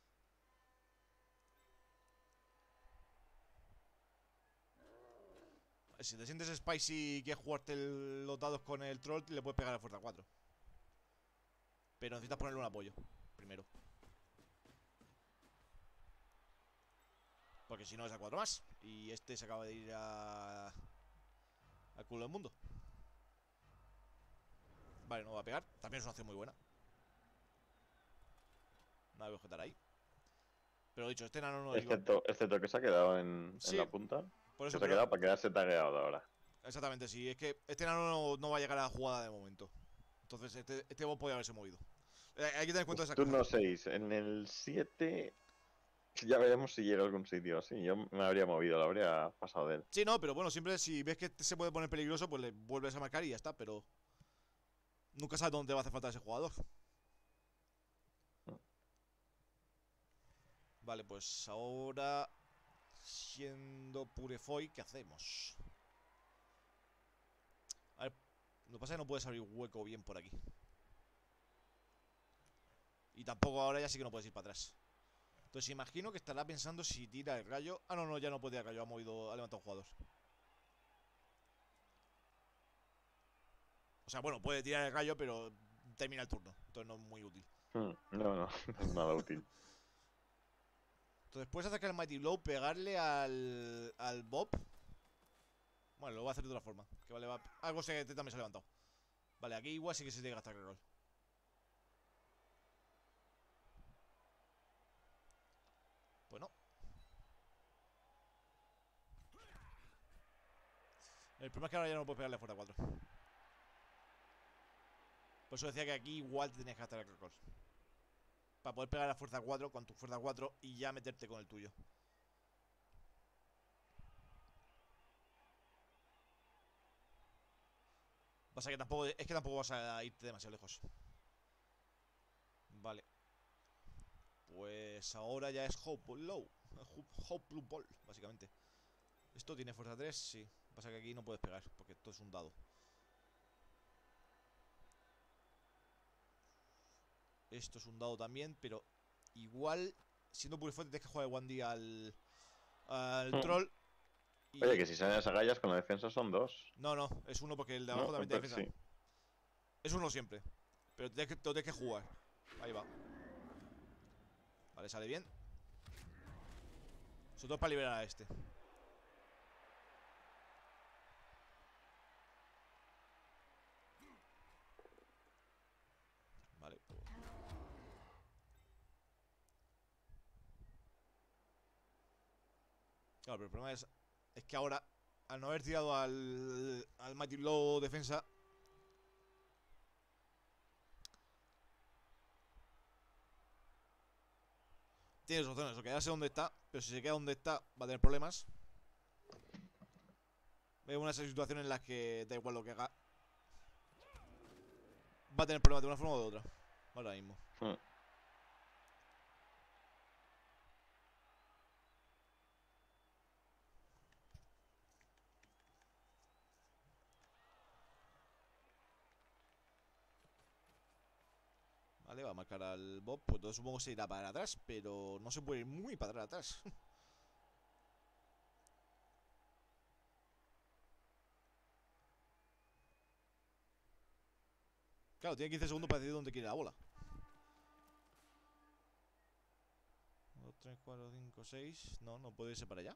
Si te sientes spicy y quieres jugarte los dados con el troll, le puedes pegar a Fuerza 4. Pero necesitas ponerle un apoyo primero. Porque si no es a 4 más. Y este se acaba de ir al culo del mundo. Vale, no va a pegar. También es una acción muy buena. No voy a objetar ahí. Pero dicho, este enano no excepto que se ha quedado en la punta. Por eso que se ha quedado para quedarse tagueado ahora. Exactamente, sí. Es que este enano no va a llegar a la jugada de momento. Entonces este boss podría haberse movido. Hay que tener en cuenta esa cosa. Turno 6. En el 7. Ya veremos si llega a algún sitio así. Yo me habría movido, lo habría pasado de él. Sí, no, pero bueno, siempre si ves que se puede poner peligroso, pues le vuelves a marcar y ya está, pero nunca sabes dónde va a hacer falta ese jugador. Vale, pues ahora, siendo Purefoy, ¿qué hacemos? A ver, lo que pasa es que no puedes abrir hueco bien por aquí. Y tampoco ahora ya sí que no puedes ir para atrás. Entonces imagino que estará pensando si tira el rayo. Ah, no, no, ya no puede ir el rayo, ha levantado un jugador. O sea, bueno, puede tirar el rayo, pero termina el turno. Entonces no es muy útil. No, no es nada útil. Entonces puedes atacar el Mighty Blow, pegarle al Bob. Bueno, lo voy a hacer de otra forma. Que vale, va. Algo sé que también se ha levantado. Vale, aquí igual sí que se tiene que gastar el reroll. Pues no. El problema es que ahora ya no puedes pegarle a fuerza 4. Por eso decía que aquí igual te tenías que gastar el reroll. Para poder pegar a fuerza 4 con tu fuerza 4 y ya meterte con el tuyo. Pasa que tampoco. Es que tampoco vas a irte demasiado lejos. Vale. Pues ahora ya es Hope Low. Hope Blue Ball, básicamente. ¿Esto tiene fuerza 3? Sí. Pasa que aquí no puedes pegar, porque esto es un dado. Esto es un dado también, pero igual, siendo Purifuerte, tienes que jugar el 1D al troll. Y... Oye, que si salen las agallas con la defensa son 2. No, no, es uno porque el de abajo No, también tiene defensa. sí. Es uno siempre. Pero te lo tienes que jugar. Ahí va. Vale, sale bien. Sobre todo para liberar a este. Vale, pues... Claro, pero el problema es que ahora, al no haber tirado al Mighty Blow defensa, tiene dos opciones, o quedarse donde está, pero si se queda donde está va a tener problemas. Veo una situación en las que da igual lo que haga, va a tener problemas de una forma o de otra. Ahora mismo. Vale, va a marcar al Bob. Pues entonces supongo que se irá para atrás, pero no se puede ir muy para atrás. Claro, tiene 15 segundos para decidir dónde quiere la bola. 2, 3, 4, 5, 6. No, no puede irse para allá.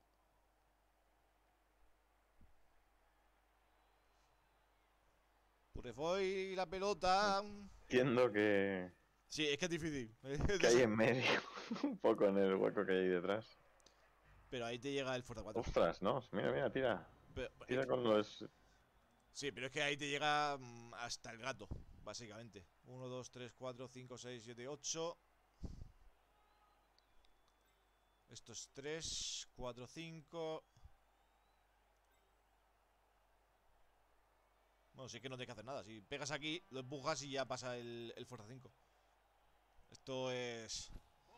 Purefoy la pelota. Entiendo que... Sí, es que es difícil. que hay en medio. Un poco en el hueco que hay detrás. Pero ahí te llega el fuerza 4. Ostras, no. Mira, mira, tira. Pero, Tira con los... sí, pero es que ahí te llega hasta el gato, básicamente. 1, 2, 3, 4, 5, 6, 7, 8. Esto es 3, 4, 5. Bueno, sí que no tienes que hacer nada. Si pegas aquí, lo empujas y ya pasa el fuerza 5. Esto es...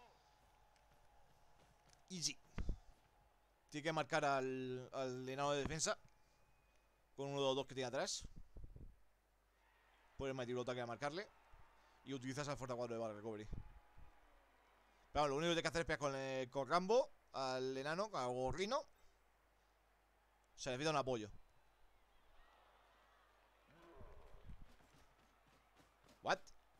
easy. Tiene que marcar al enano de defensa con uno de los dos que tiene atrás. Puedes meter que a marcarle y utilizas al fuerza 4 de Battle Recovery. Pero lo único que tienes que hacer es pegar con Rambo al enano, al gorrino. Se necesita un apoyo. ¿What?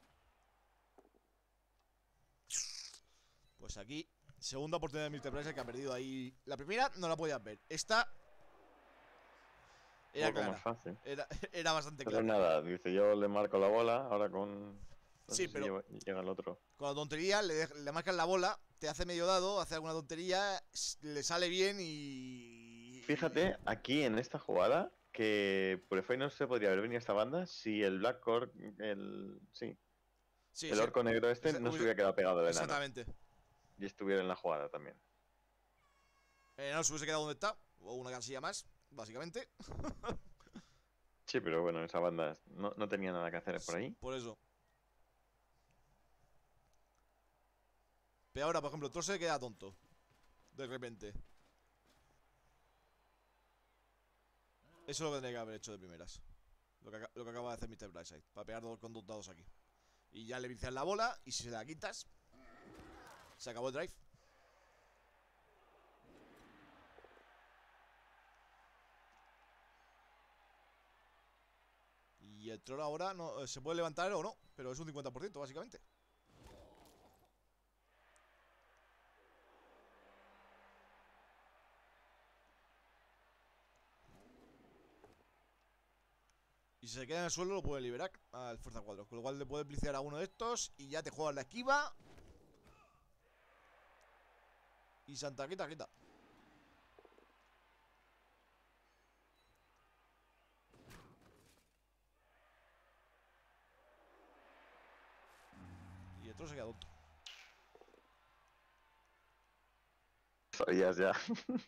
Pues aquí, segunda oportunidad de Mr. Price que ha perdido ahí. La primera no la podías ver. Esta era clara. Más fácil. Era bastante Pero clara. nada, dice, yo le marco la bola, ahora con... No Sí, sé si pero llega el otro. con la tontería le marcas la bola, te hace medio dado, hace alguna tontería, le sale bien y... Fíjate, aquí en esta jugada, que Purify no se podría haber venido a esta banda si el Black Orc, el... Sí, Sí, el sí, orco negro este no se hubiera quedado pegado del enano. exactamente. y estuviera en la jugada también. No se hubiese quedado donde está. O una casilla más, básicamente. Sí, pero bueno, esa banda no tenía nada que hacer por ahí. Por eso. Pero ahora, por ejemplo, el troll se queda tonto. De repente. Eso es lo que tendría que haber hecho de primeras. Lo que acaba de hacer Mr. Brightside. Para pegar con dos dados aquí. Y ya le vicias la bola. Y si se la quitas, se acabó el drive. Y el troll ahora no se puede levantar o no. Pero es un 50% básicamente. Y si se queda en el suelo lo puede liberar al fuerza 4. Con lo cual le puedes bliciar a uno de estos. Y ya te juegas la esquiva. Y Santa quita, quita. Y el troll se queda tonto. Sabías ya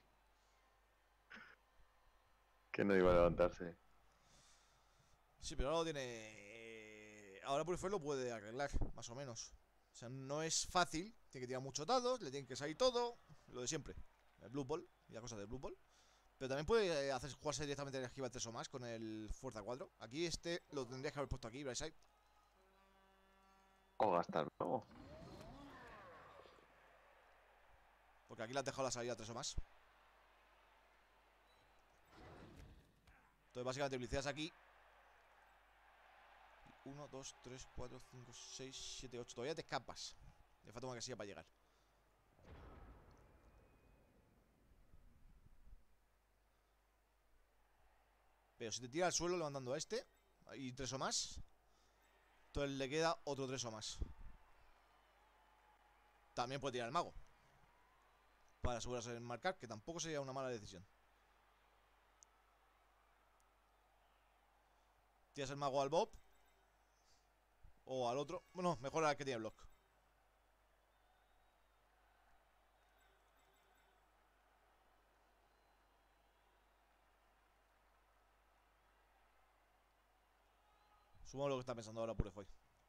que no iba a levantarse. Sí, pero ahora lo tiene. Ahora Purifier lo puede arreglar, más o menos. O sea, no es fácil. Tiene que tirar muchos dados, le tienen que salir todo. Lo de siempre. El Blue Ball y la cosa del Blue Ball. Pero también puede jugarse directamente en esquiva 3 o más con el Fuerza 4. Aquí este lo tendrías que haber puesto aquí, Brightside. O gastar luego. Porque aquí le has dejado la salida 3 o más. Entonces básicamente blicias aquí. 1, 2, 3, 4, 5, 6, 7, 8. Todavía te escapas. Le falta una casilla para llegar. Pero si te tira al suelo levantando a este y 3 o más, entonces le queda otro 3 o más. También puede tirar el mago para asegurarse de marcar, que tampoco sería una mala decisión. Tiras el mago al Bob o al otro. Bueno, mejor al que tiene block. Supongo lo que está pensando ahora Purifoy.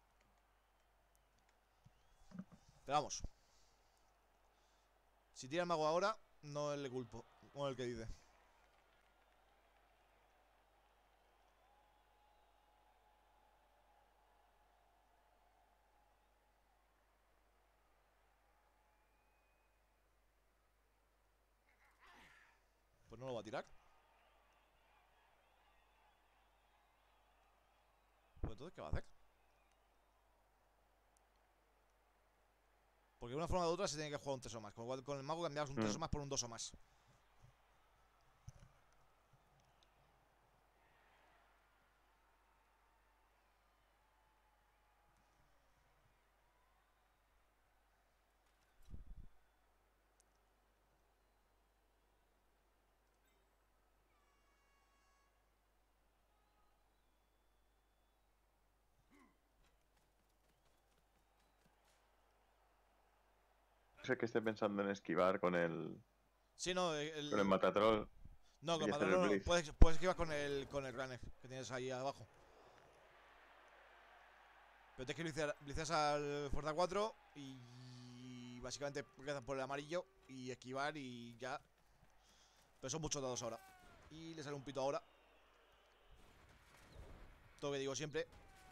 Pero vamos. Si tira el mago ahora, no le culpo. Como el que dice. Pues no lo va a tirar. Pues entonces, ¿qué va a hacer? Porque de una forma u otra se tiene que jugar un 3 o más. Con el mago cambiamos un 3 o más por un 2 o más. No sé que esté pensando en esquivar con el Sí, no, Matatroll. no, con Y el hacer matador el no. blitz. Puedes esquivar con el runner que tienes ahí abajo. Pero tienes que blicias al Fuerza 4 y básicamente empiezas por el amarillo y esquivar y ya. Pero son muchos dados ahora. Y le sale un pito ahora. Todo lo que digo siempre.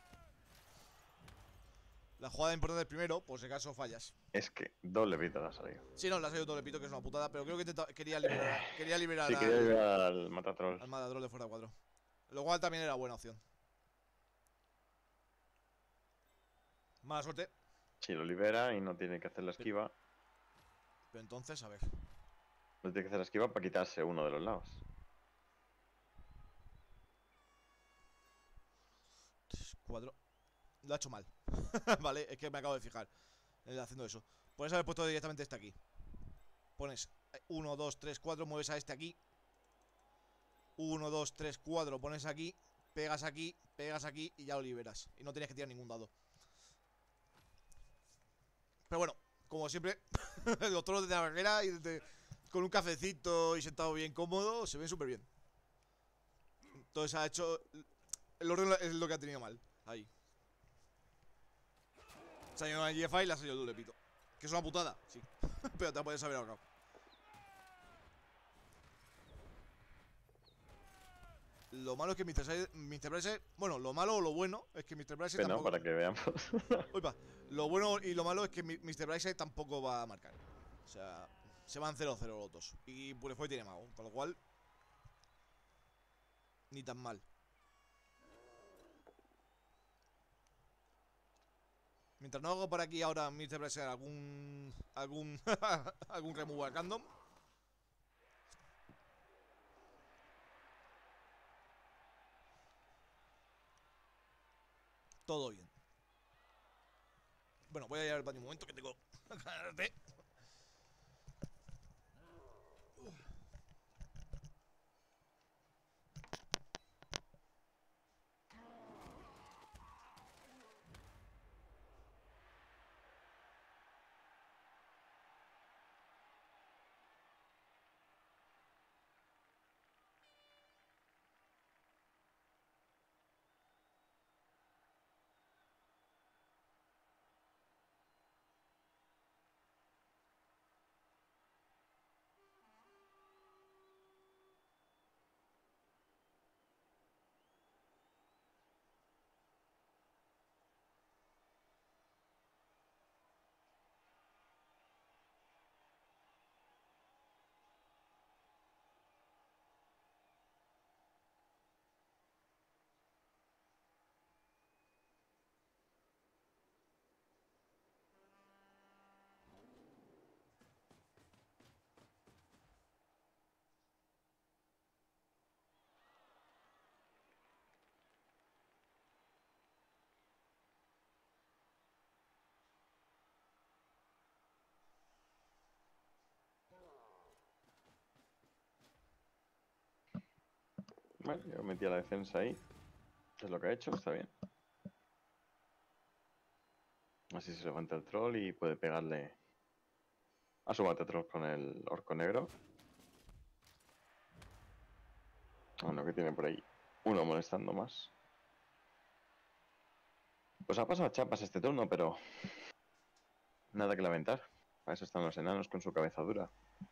La jugada importante es primero, por si acaso fallas. Es que doble vida le ha salido. Sí, no, le ha salido todo el pito, que es una putada. Pero creo que quería liberar Sí, quería llevar al Matatroll. al matador de Fuerza 4. Lo cual también era buena opción. Mala suerte. Sí, lo libera y no tiene que hacer la esquiva. Pero entonces, a ver. No tiene que hacer la esquiva para quitarse uno de los lados. 3, 4. Lo ha hecho mal. Vale, es que me acabo de fijar haciendo eso. Puedes haber puesto directamente este aquí. Pones 1, 2, 3, 4. Mueves a este aquí. 1, 2, 3, 4. Pones aquí. Pegas aquí y ya lo liberas. Y no tienes que tirar ningún dado. Pero bueno, como siempre, los toros de la barrera y con un cafecito y sentado bien cómodo, se ven súper bien. Entonces ha hecho... El orden es lo que ha tenido mal. Ahí. Se ha ido a GFI y le ha salido el doble pito. Que es una putada, sí. Pero te la puedes haber ahorrado. Lo malo es que Mr. Price, bueno, lo malo o lo bueno es que Mr. Price Pero no, tampoco... para que veamos. Oiga, lo bueno y lo malo es que Mr. Price tampoco va a marcar. O sea, se van 0-0 los dos. Y Purefue tiene mago, con lo cual... Ni tan mal. Mientras no hago por aquí ahora Mr. Price algún algún removal random. Todo bien. Bueno, voy a ir al baño un momento que tengo ganas de... Bueno, yo metí a la defensa ahí. Es lo que ha hecho, está bien. Así se levanta el troll y puede pegarle a su troll con el orco negro. Bueno, que tiene por ahí uno molestando más. Pues ha pasado chapas este turno, pero nada que lamentar. Para eso están los enanos con su cabeza dura.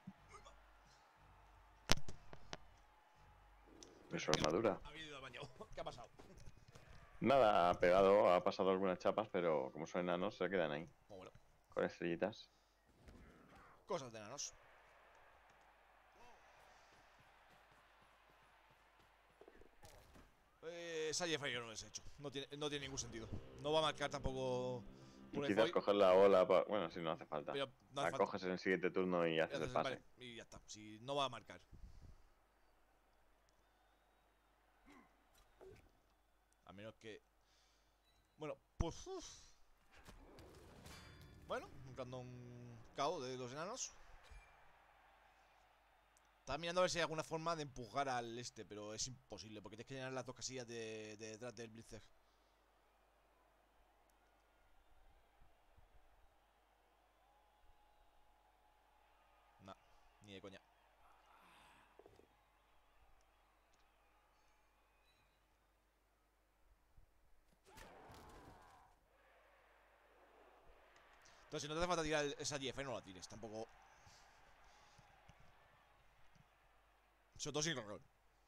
Y su armadura. Ha ido al baño. ¿Qué ha pasado? Nada, ha pegado, ha pasado algunas chapas, pero como son enanos se quedan ahí. Oh, bueno. Con estrellitas. Cosas de enanos. Esa Jeffrey yo no les he hecho. No tiene ningún sentido. No va a marcar tampoco. Y quizás coger la ola, bueno, si no hace falta. Pero no La hace falta. coges en el siguiente turno y haces el pase. Vale, y ya está. Si no va a marcar. A menos que... Bueno, pues... Bueno, un random KO de los enanos. Estaba mirando a ver si hay alguna forma de empujar al este, pero es imposible, porque tienes que llenar las dos casillas de detrás del Blitzer. Nah, ni de coña. Entonces, si no te hace falta tirar esa GF, no la tires, tampoco. Sobre todo sin roll.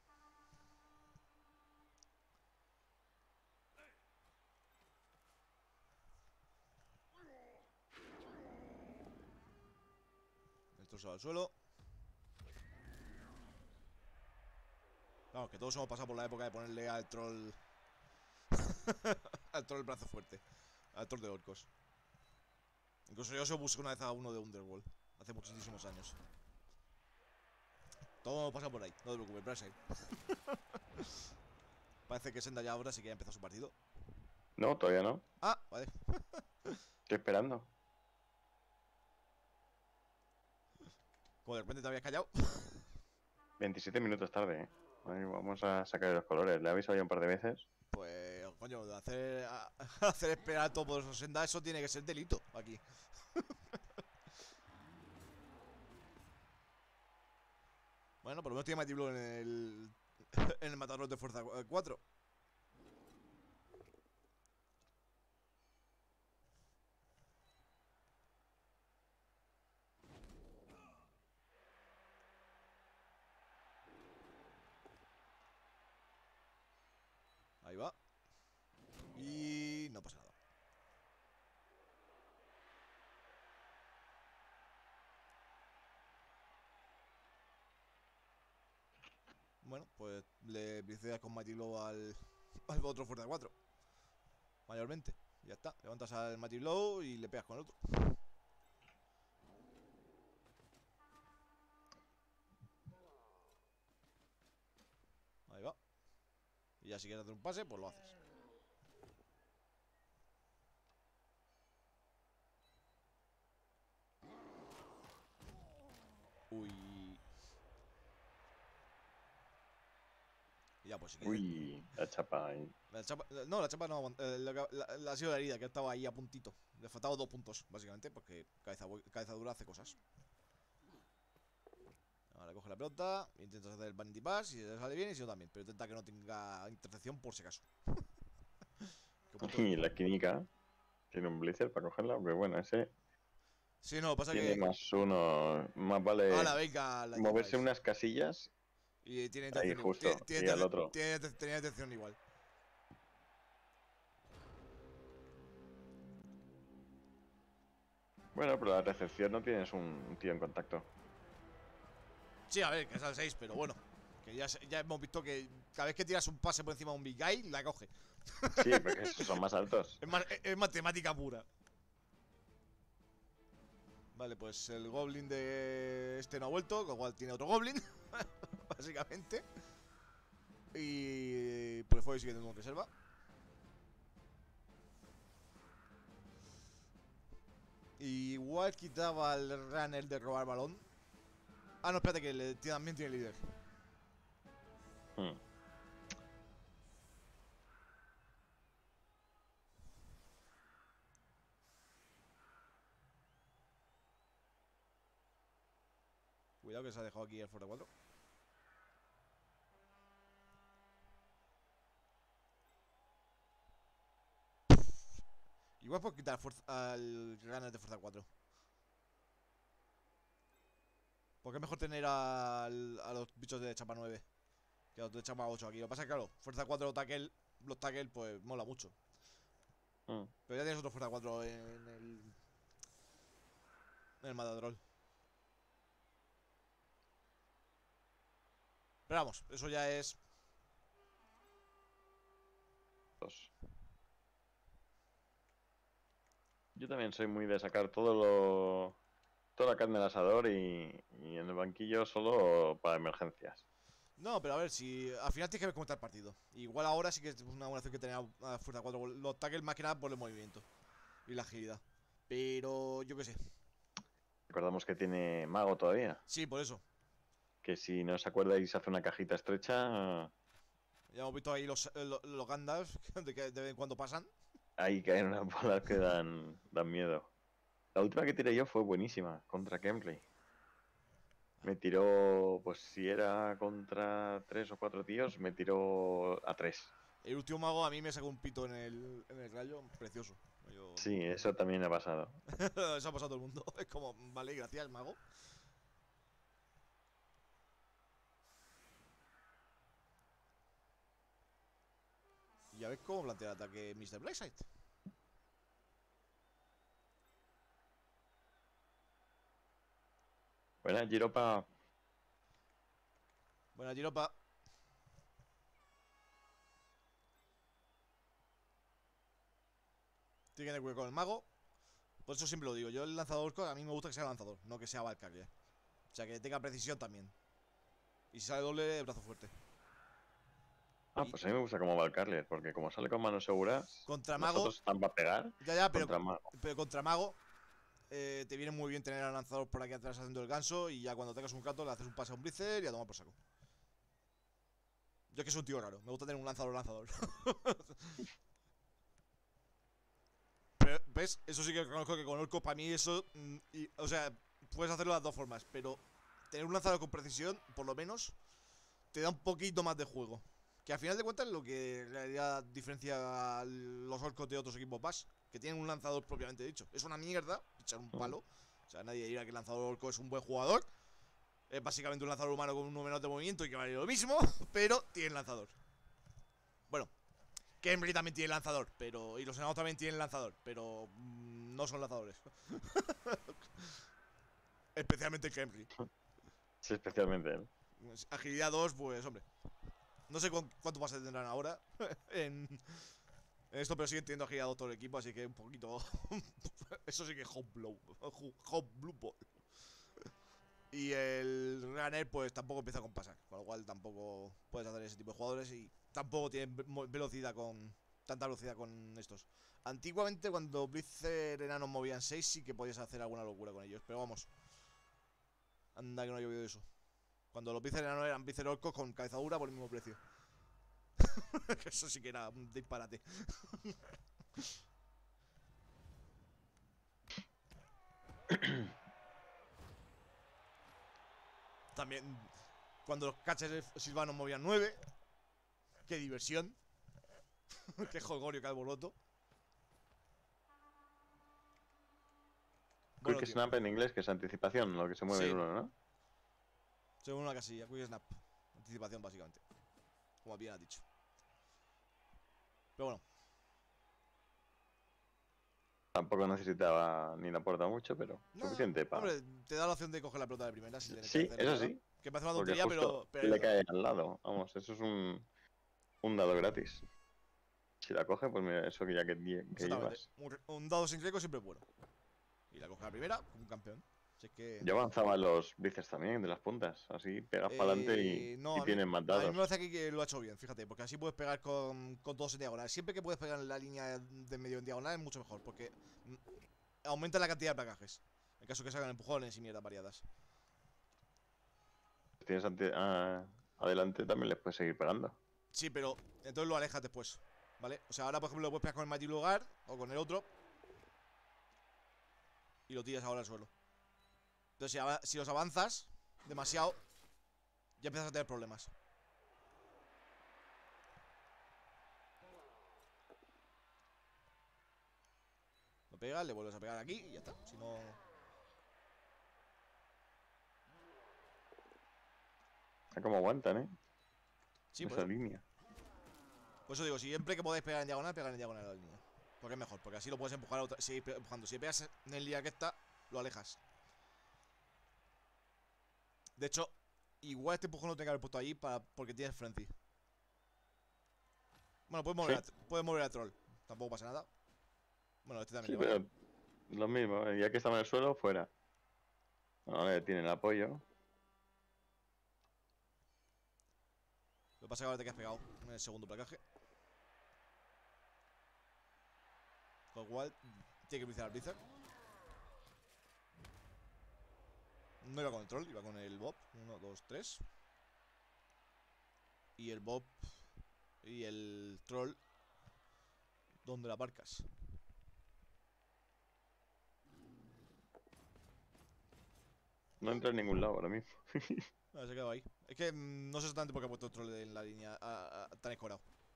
El trozo al suelo. Vamos, que todos hemos pasado por la época de ponerle al troll. Al troll el brazo fuerte. Al troll de orcos. Incluso yo se lo puse una vez a uno de Underworld. Hace muchísimos años. Todo pasa por ahí, no te preocupes, Brasil. Parece que Senda ya ahora sí que ya empezado su partido. No, todavía no. Ah, vale. Estoy esperando. Como de repente te habías callado. 27 minutos tarde, Ahí vamos a sacar los colores. Le he avisado ya un par de veces. Pues, coño, hacer esperar a todos los Senda, eso tiene que ser delito aquí. Bueno, por lo menos tiene Mighty Blow en el... en el matador de fuerza 4. Ahí va. Y no pasa nada. Bueno, pues le briceas con Mighty Blow al otro fuerza 4. Mayormente. Ya está. Levantas al Mighty Blow y le pegas con el otro. Ahí va. Y ya si quieres hacer un pase, pues lo haces. Uy. Y ya, pues si quieres. Uy, la chapa ahí. La chapa no ha sido la herida, que estaba ahí a puntito. Le faltaban 2 puntos, básicamente, porque cabeza dura hace cosas. Ahora coge la pelota, intentas hacer el Vanity Pass y si te sale bien y si no también. Pero intenta que no tenga intercepción por si acaso. Y la química tiene un Blizzard para cogerla, pero bueno, ese Sí, no, pasa tiene que... +1. Más vale Ah, la venga, la moverse lleváis. unas casillas Y tiene ahí intención igual. justo, y al otro. Tenía intención igual. Bueno, pero la recepción no tienes un tío en contacto. Sí, a ver, que es al 6, pero bueno. Que ya hemos visto que cada vez que tiras un pase por encima de un Big Guy, la coge. Sí, porque esos son más altos. Es matemática pura. Vale, pues el Goblin de este no ha vuelto, con lo cual tiene otro Goblin. Básicamente. Y por el fuego sigue teniendo en reserva. Igual quitaba al runner de robar balón. Ah, no, espérate, que también tiene líder. Hmm. Cuidado que se ha dejado aquí el fuerte 4. Igual puedo quitar al runner de fuerza 4. Porque es mejor tener a los bichos de chapa 9 que a los de chapa 8 aquí. Lo que pasa es que, claro, fuerza 4 tackle, los tackle, pues mola mucho. Hmm. Pero ya tienes otro fuerza 4 en el Matadrol. Pero vamos, eso ya es... Dos. Yo también soy muy de sacar toda la carne al asador y en el banquillo solo para emergencias. No, pero a ver, si al final tienes que ver cómo está el partido. Igual ahora sí que es una buena opción que tener a fuerza 4 los tackles más que nada por el movimiento y la agilidad. Pero yo qué sé. Recordamos que tiene mago todavía. Sí, por eso. Que si no os acordáis hace una cajita estrecha. Ya hemos visto ahí los Gandalf que de vez en cuando pasan. Ahí caen unas bolas que dan miedo. La última que tiré yo fue buenísima, contra Kempley. Me tiró, pues si era contra 3 o 4 tíos, me tiró a 3. El último mago a mí me sacó un pito en el rayo, precioso. Sí, eso también ha pasado. Eso ha pasado a todo el mundo. Es como, vale, gracias, mago. Y a ver cómo plantea el ataque Mr. Blackside. Buena, Giropa. Buena Giropa. Tiene que tener cuidado con el mago. Por eso siempre lo digo. Yo el lanzador, a mí me gusta que sea lanzador, no que sea Valkyrie. O sea, que tenga precisión también. Y si sale doble, brazo fuerte. Ah, pues a mí me gusta como Valcarlier, porque como sale con manos seguras, Contra mago. nosotros están para pegar. Ya, pero contra mago te viene muy bien tener al lanzador por aquí atrás haciendo el ganso. Y ya cuando tengas un gato le haces un pase a un Blizzard y a tomar por saco. Yo es que soy un tío raro, me gusta tener un lanzador. Pero, ¿ves? Eso sí que reconozco que con Orco, para mí eso... o sea, puedes hacerlo de las dos formas, pero tener un lanzador con precisión, por lo menos, te da un poquito más de juego. Que al final de cuentas es lo que en realidad diferencia a los orcos de otros equipos Bash, que tienen un lanzador propiamente dicho. Es una mierda echar un palo. O sea, nadie dirá que el lanzador orco es un buen jugador. Es básicamente un lanzador humano con un número de movimiento y que vale lo mismo, pero tiene lanzador. Bueno, Khemri también tiene lanzador, pero y los enanos también tienen lanzador, pero no son lanzadores. Especialmente el Khemri. Sí, especialmente él. Agilidad 2, pues hombre. No sé cuánto pase tendrán ahora en esto, pero siguen teniendo agilidad 2 todo el equipo, así que un poquito. Eso sí que es hot blue ball. Y el runner pues tampoco empieza con pasar, con lo cual tampoco puedes hacer ese tipo de jugadores y tampoco tienen velocidad con tanta velocidad con estos. Antiguamente cuando Blizzard enanos movían 6 sí que podías hacer alguna locura con ellos, pero vamos. Anda que no ha llovido eso. Cuando los Blizzard enanos eran Blizzard orcos con cabezadura por el mismo precio. Eso sí que era un disparate. También cuando los catchers silvanos movían 9. Qué diversión. Qué jolgorio, qué alboroto. Bueno, Quick tío. Snap en inglés, que es anticipación, lo que se mueve Sí, en uno, ¿no? según una casilla, Quick Snap. Anticipación, básicamente. Como bien has dicho. Pero bueno, Tampoco necesitaba ni le aporta mucho, pero no, suficiente para. hombre, te da la opción de coger la pelota de primera sin tener que Sí, hacer eso nada. sí, Que parece una porque tontería, justo pero le ayuda. cae al lado. Vamos, eso es un dado gratis. Si la coge, pues mira, eso que ya que Exactamente. llevas. Un dado sin riesgo siempre es bueno. Y la coge la primera, como un campeón. Si es que. Yo avanzaba los bíceps también, de las puntas. Así pegas para adelante No, y tienen más a mí me dados. parece aquí que lo ha hecho bien, fíjate, porque así puedes pegar con todos en diagonal. Siempre que puedes pegar en la línea de medio en diagonal es mucho mejor, porque aumenta la cantidad de placajes. En caso que se hagan empujones y mierdas variadas. Si tienes adelante, también les puedes seguir pegando. Sí, pero entonces lo alejas después, ¿vale? O sea, ahora por ejemplo lo puedes pegar con el Mighty Lugar o con el otro y lo tiras ahora al suelo. Entonces si los avanzas demasiado, ya empiezas a tener problemas. Lo pegas, le vuelves a pegar aquí y ya está. Si no... Está como aguantan, ¿eh? Sí, por Esa eso. línea. Por eso digo, siempre que podáis pegar en diagonal, pegar en diagonal a la línea. Porque es mejor, porque así lo puedes empujar a otra, seguir empujando. Si pegas en el día que está, lo alejas. De hecho, igual este empujón lo tengo que haber puesto ahí porque tienes frenzy. Bueno, puedes mover a troll. Tampoco pasa nada. Bueno, este también Sí, le vale. pero lo mismo, ya que estaba en el suelo, fuera. Ahora ya tienen apoyo. Lo que pasa es que ahora te quedas pegado en el segundo placaje. Con lo cual, tiene que utilizar al Blizzard. No iba con el troll, iba con el Bob. 1, 2, 3. Y el Bob y el troll. ¿Dónde la aparcas? No entra en ningún lado ahora mismo. Se ha quedado ahí. Es que no sé exactamente por qué ha puesto el troll en la línea tan escorado.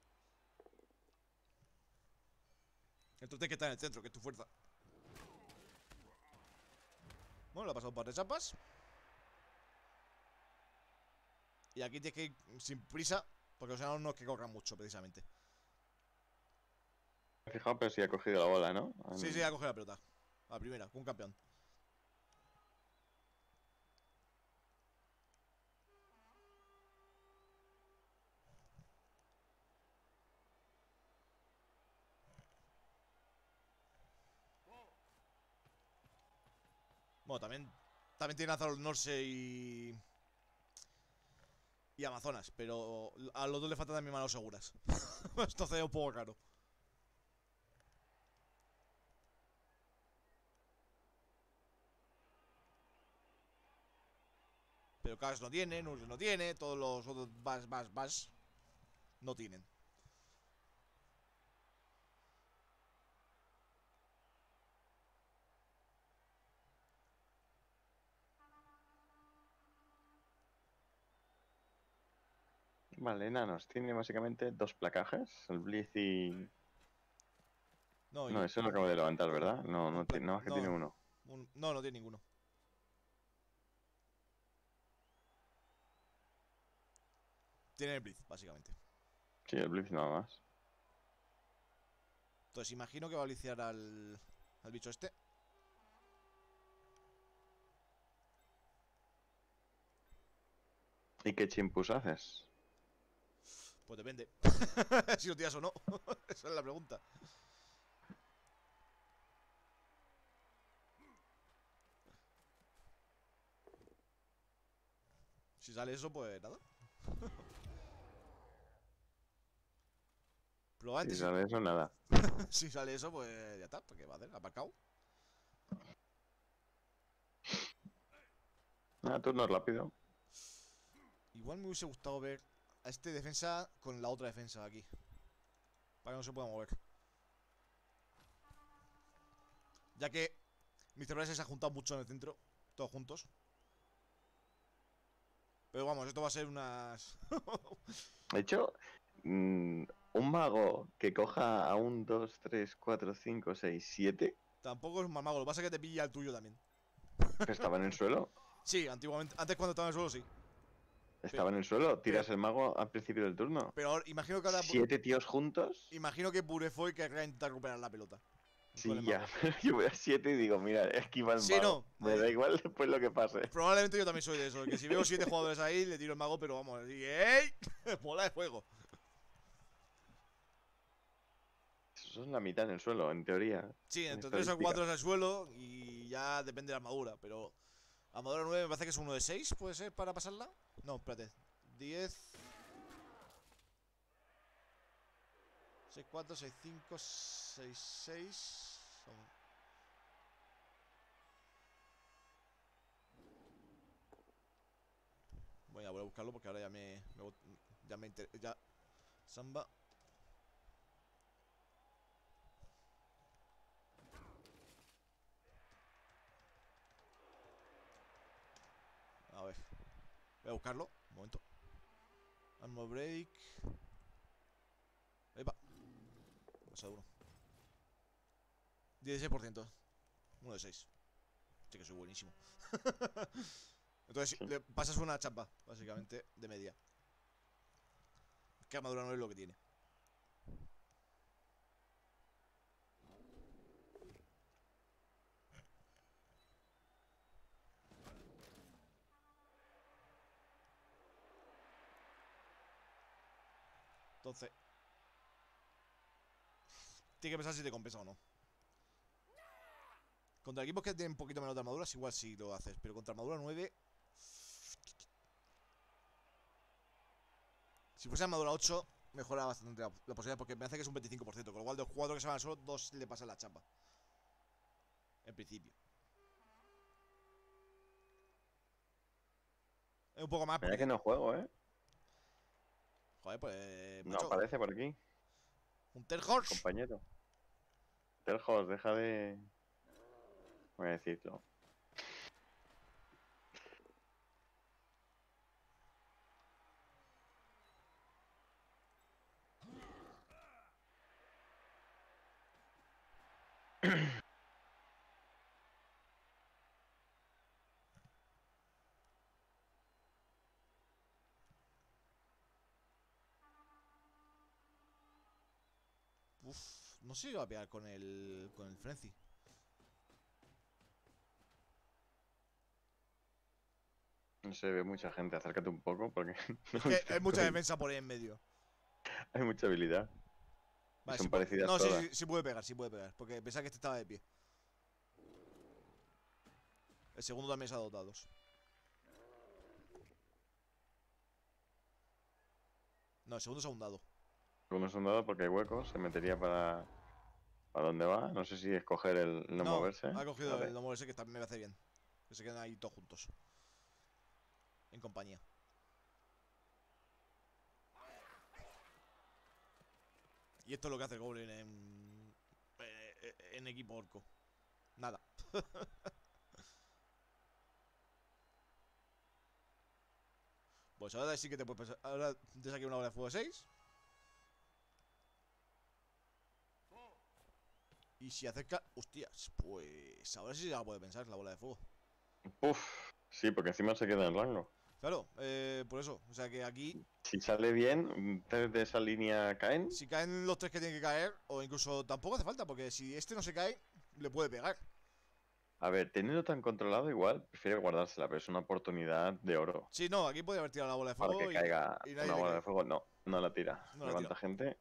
El troll tiene que estar en el centro, que es tu fuerza. Bueno, lo ha pasado un par de chapas. Y aquí tienes que ir sin prisa, porque los enanos no es que corran mucho, precisamente. Me he fijado, pero sí ha cogido la bola, ¿no? Sí, sí, a coger la pelota. A la primera, con un campeón. Bueno, también tiene Azor Norse y Amazonas, pero a los dos le faltan también manos seguras. Entonces es un poco caro. Pero Cash no tiene, Nurse no tiene, todos los otros Bash no tienen. Vale, enanos. Tiene básicamente dos placajes. El Blitz y... No, No, eso lo acabo de levantar, ¿verdad? No, un no, pla- nada más que tiene no, uno. no, no tiene ninguno. Tiene el Blitz, básicamente. Sí, el Blitz nada más. Entonces imagino que va a liciar al bicho este. ¿Y qué chimpus haces? Pues depende. Si lo tiras o no. Esa es la pregunta. Si sale eso, pues nada. Si Probablemente sale eso, nada. si sale eso, pues ya está. Porque va a hacer, aparcado. Ah, turno rápido. Igual me hubiese gustado ver a este defensa con la otra defensa de aquí. Para que no se pueda mover. Ya que Mr. Blaze se ha juntado mucho en el centro. Todos juntos. Pero vamos, esto va a ser unas... De hecho, un mago que coja a un 2 3 4 5 6 7 Tampoco es un mamago. Lo que pasa es que te pilla el tuyo también. que estaba en el suelo. Sí, antiguamente. Antes cuando estaba en el suelo, sí. Estaba en el suelo. Pero, Tiras el mago al principio del turno. pero ahora, imagino que ahora... 7 tíos juntos. Imagino que Purefoy querrá intentar recuperar la pelota. Con el Sí, ya. mago. Yo voy a 7 y digo, mira, esquiva el Sí, mago. no. Me da igual después lo que pase. Probablemente yo también soy de eso. Que si veo 7 jugadores ahí, le tiro el mago, pero vamos. Y, ¡ey! Bola de fuego. Eso es la mitad en el suelo, en teoría. Sí, En entre 3 o estadística. 4 es el suelo y ya depende de la armadura. Pero armadura 9 me parece que es uno de 6, ¿puede ser para pasarla? No, espérate. 10. 6, 4, 6, 5, 6, 6. Son... Voy a buscarlo porque ahora ya Samba. A ver. Voy a buscarlo. Un momento. Armor break. Epa. Pasa uno. 16%. Uno de 6. Sí que soy buenísimo. Entonces le pasas una chapa, básicamente, de media. Que armadura no es lo que tiene. Entonces, tienes que pensar si te compensa o no. Contra equipos que tienen un poquito menos de armaduras, igual sí lo haces. Pero contra armadura 9. Si fuese armadura 8, mejora bastante la posibilidad. Porque me hace que es un 25%. Con lo cual, de los 4 que se van al suelo, 2 le pasan la chapa. En principio. Es un poco más Mira porque... que no juego, ¿eh? Joder, pues... No Macho, aparece por aquí, un Terhorse. compañero. Telhos, deja de... Voy a decirlo. Uf, no sé si va a pegar con el Frenzy. No se ve mucha gente, acércate un poco porque Es que hay mucha defensa por ahí en medio. hay mucha habilidad. Y Vale, son sí puede... parecidas No, sí, todas. sí, sí puede pegar, sí puede pegar. Porque pensaba que este estaba de pie. El segundo también se ha dado dados. No, el segundo se ha un dado. Uno es un dado porque hay huecos, se metería para dónde va. No sé si escoger el no No, moverse. ha cogido Vale. el no moverse que también me parece bien. Que se queden ahí todos juntos. En compañía. Y esto es lo que hace el Goblin en equipo orco. Nada. Pues ahora sí que te puedes pensar. Ahora te saqué una bola de fuego de 6. Y si acerca... Hostias, pues ahora sí se la puede pensar la bola de fuego. Uf, sí, porque encima se queda en rango. Claro, por eso. O sea que aquí, Si sale bien, 3 de esa línea caen. si caen los 3 que tienen que caer, o incluso tampoco hace falta, porque si este no se cae, le puede pegar. A ver, teniendo tan controlado, igual prefiere guardársela, pero es una oportunidad de oro. Sí, no, aquí podría haber tirado la bola de Para que fuego caiga y nadie una le bola de cree. fuego, no, no la tira. No la tira. Levanta gente,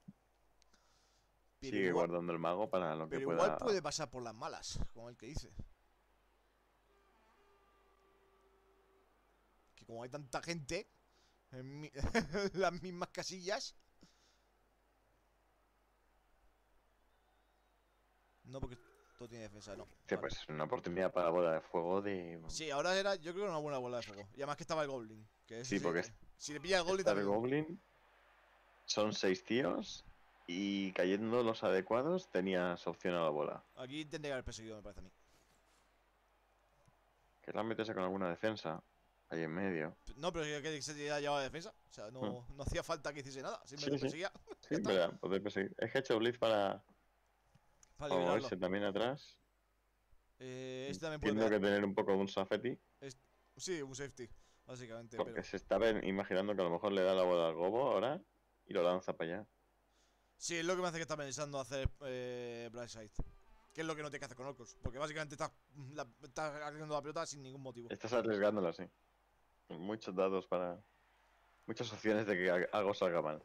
Pero sigue igual, guardando el mago para lo que pero igual pueda. puede pasar por las malas, como el que dice. Que como hay tanta gente en las mismas casillas. No, porque todo tiene defensa, no. Sí, Vale. pues es una oportunidad para la bola de fuego de. Sí, ahora era, yo creo que una buena bola de fuego. Y además que estaba el Goblin. Que ese Sí, sí. porque Si le pilla el Goblin está el también. Goblin, son 6 tíos y cayendo los adecuados tenías opción a la bola. Aquí tendría que haber perseguido, me parece a mí. Que la metes con alguna defensa ahí en medio. No, pero es que se ya llevaba defensa. O sea, Mm. no hacía falta que hiciese nada. Sí, Simplemente sí, perseguía. sí, verdad, poder perseguir. Es que ha hecho Blitz Para para liberarlo. moverse también atrás. Este también puede Entiendo pegar. que tener un poco de un safety, Sí, un safety, básicamente. porque Pero se estaba imaginando que a lo mejor le da la bola al gobo ahora y lo lanza para allá. sí, es lo que me hace que está pensando hacer Brightside. Que es lo que no tiene que hacer con Orcos. Porque básicamente está arriesgando la pelota sin ningún motivo. Estás arriesgándolo así. Muchos dados para. Muchas opciones de que algo salga mal.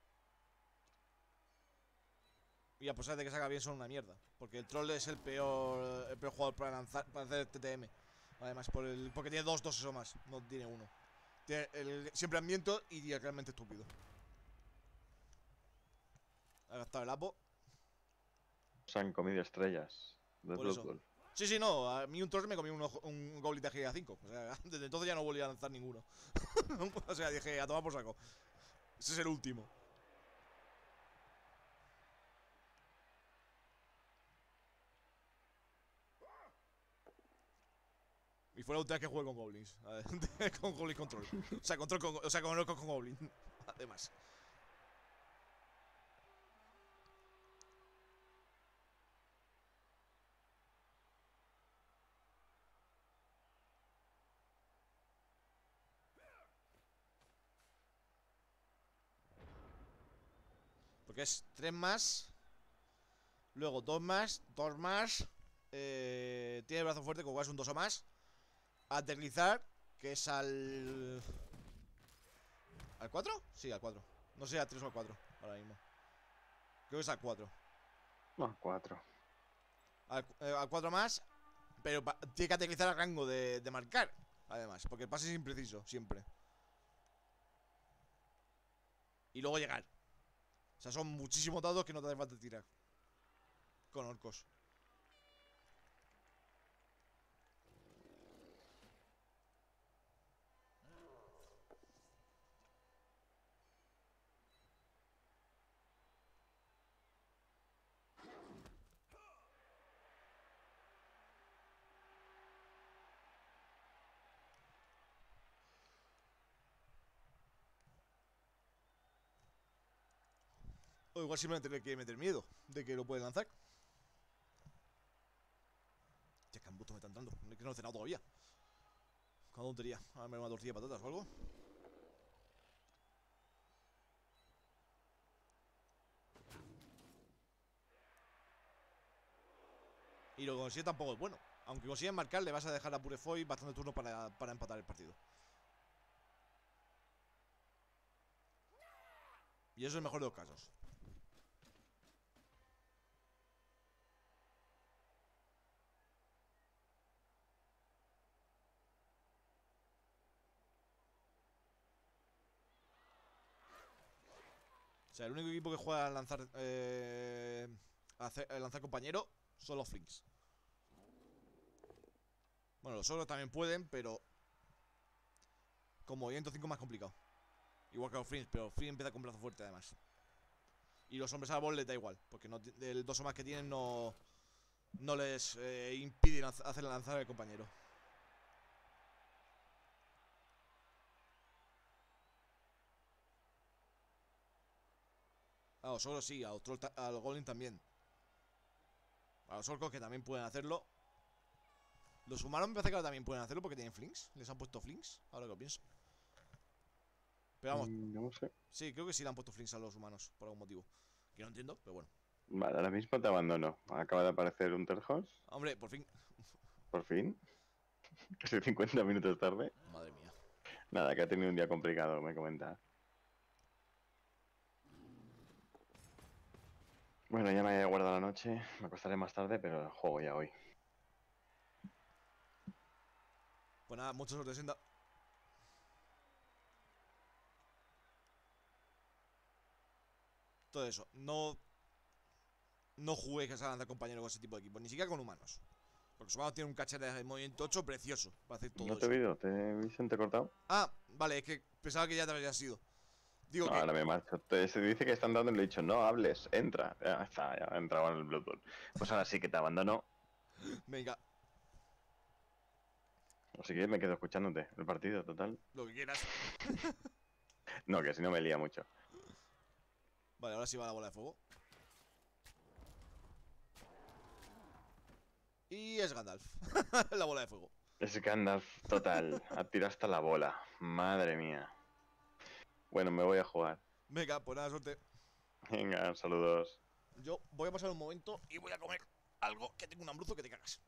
Y a pesar de que salga bien, son una mierda. Porque el troll es el peor jugador para lanzar, para hacer TTM. Además, porque tiene dos o más, no tiene uno. Tiene siempre hambriento y realmente estúpido. Ha gastado el apo. Se han comido estrellas de Por Blood eso. Bowl. Sí, no. A mí un troll me comió un Goblin de agilidad 5. O sea, desde entonces ya no volví a lanzar ninguno. O sea, dije, a tomar por saco. Ese es el último. Y fue la última vez que jugué con Goblins. Con Goblin Control. O sea, con Orcos con Goblin. Además. Porque es 3 más. Luego 2 más. 2 más. Tiene brazo fuerte, con es un 2 o más. Aterrizar, que es al. ¿Al 4? Sí, al 4. No sé, al 3 o al 4. Ahora mismo. Creo que es al 4. No, 4. Al 4 más. Pero tiene que aterrizar al rango de marcar. Además, porque el pase es impreciso, siempre. Y luego llegar. O sea, son muchísimos dados que no te hace falta tirar. Con Orcos. O igual simplemente le quiere meter miedo de que lo puede lanzar. Ya que embusto me está entrando. Es que no he cenado todavía. Con tontería. A darme una tortilla de patatas o algo. Y lo que consigue tampoco es bueno. Aunque consigas marcar, le vas a dejar a Purefoy bastante turno para empatar el partido. Y eso es el mejor de los casos. O sea, el único equipo que juega a lanzar lanzar compañero son los Flinks. Bueno, los Ogros también pueden, pero con movimiento 5 más complicado. Igual que los Flinks, pero Flink empieza con brazo fuerte además. Y los hombres árbol les da igual, porque no, el 2 o más que tienen no les impiden hacer lanzar al compañero. A los ogros sí, al golem también. A los orcos que también pueden hacerlo. Los humanos me parece que ahora también pueden hacerlo porque tienen flinks. Les han puesto flinks, ahora que lo pienso. Pero vamos, No sé. sí, creo que sí le han puesto flinks a los humanos por algún motivo. Que no entiendo, pero bueno. Vale, ahora mismo te abandono. Acaba de aparecer un Terhos. Hombre, por fin. Por fin. Casi 50 minutos tarde. Madre mía. Nada, que ha tenido un día complicado, me comenta. Bueno, ya me he guardado la noche. Me acostaré más tarde, pero juego ya hoy. Pues nada, mucha suerte, Senda. Todo eso. No juguéis que salgan de compañero con ese tipo de equipos. Ni siquiera con humanos. Porque los humanos tienen un cachete de movimiento 8 precioso para hacer todo No te eso. he oído, ¿te he visto entrecortado? Ah, vale, es que pensaba que ya te habrías ido. Digo No, que. ahora me marcho. Se dice que están dando y le he dicho, no hables, entra. Ya está, ya he entrado en el Bluetooth. Pues ahora sí que te abandono. Venga, Así que me quedo escuchándote el partido, total. lo que quieras. No, que si no me lía mucho. Vale, ahora sí va la bola de fuego. Y es Gandalf. La bola de fuego. Es Gandalf total. Ha tirado hasta la bola. Madre mía. Bueno, me voy a jugar. Venga, pues nada, suerte. Venga, saludos. Yo voy a pasar un momento y voy a comer algo que tengo un hambruzo que te cagas.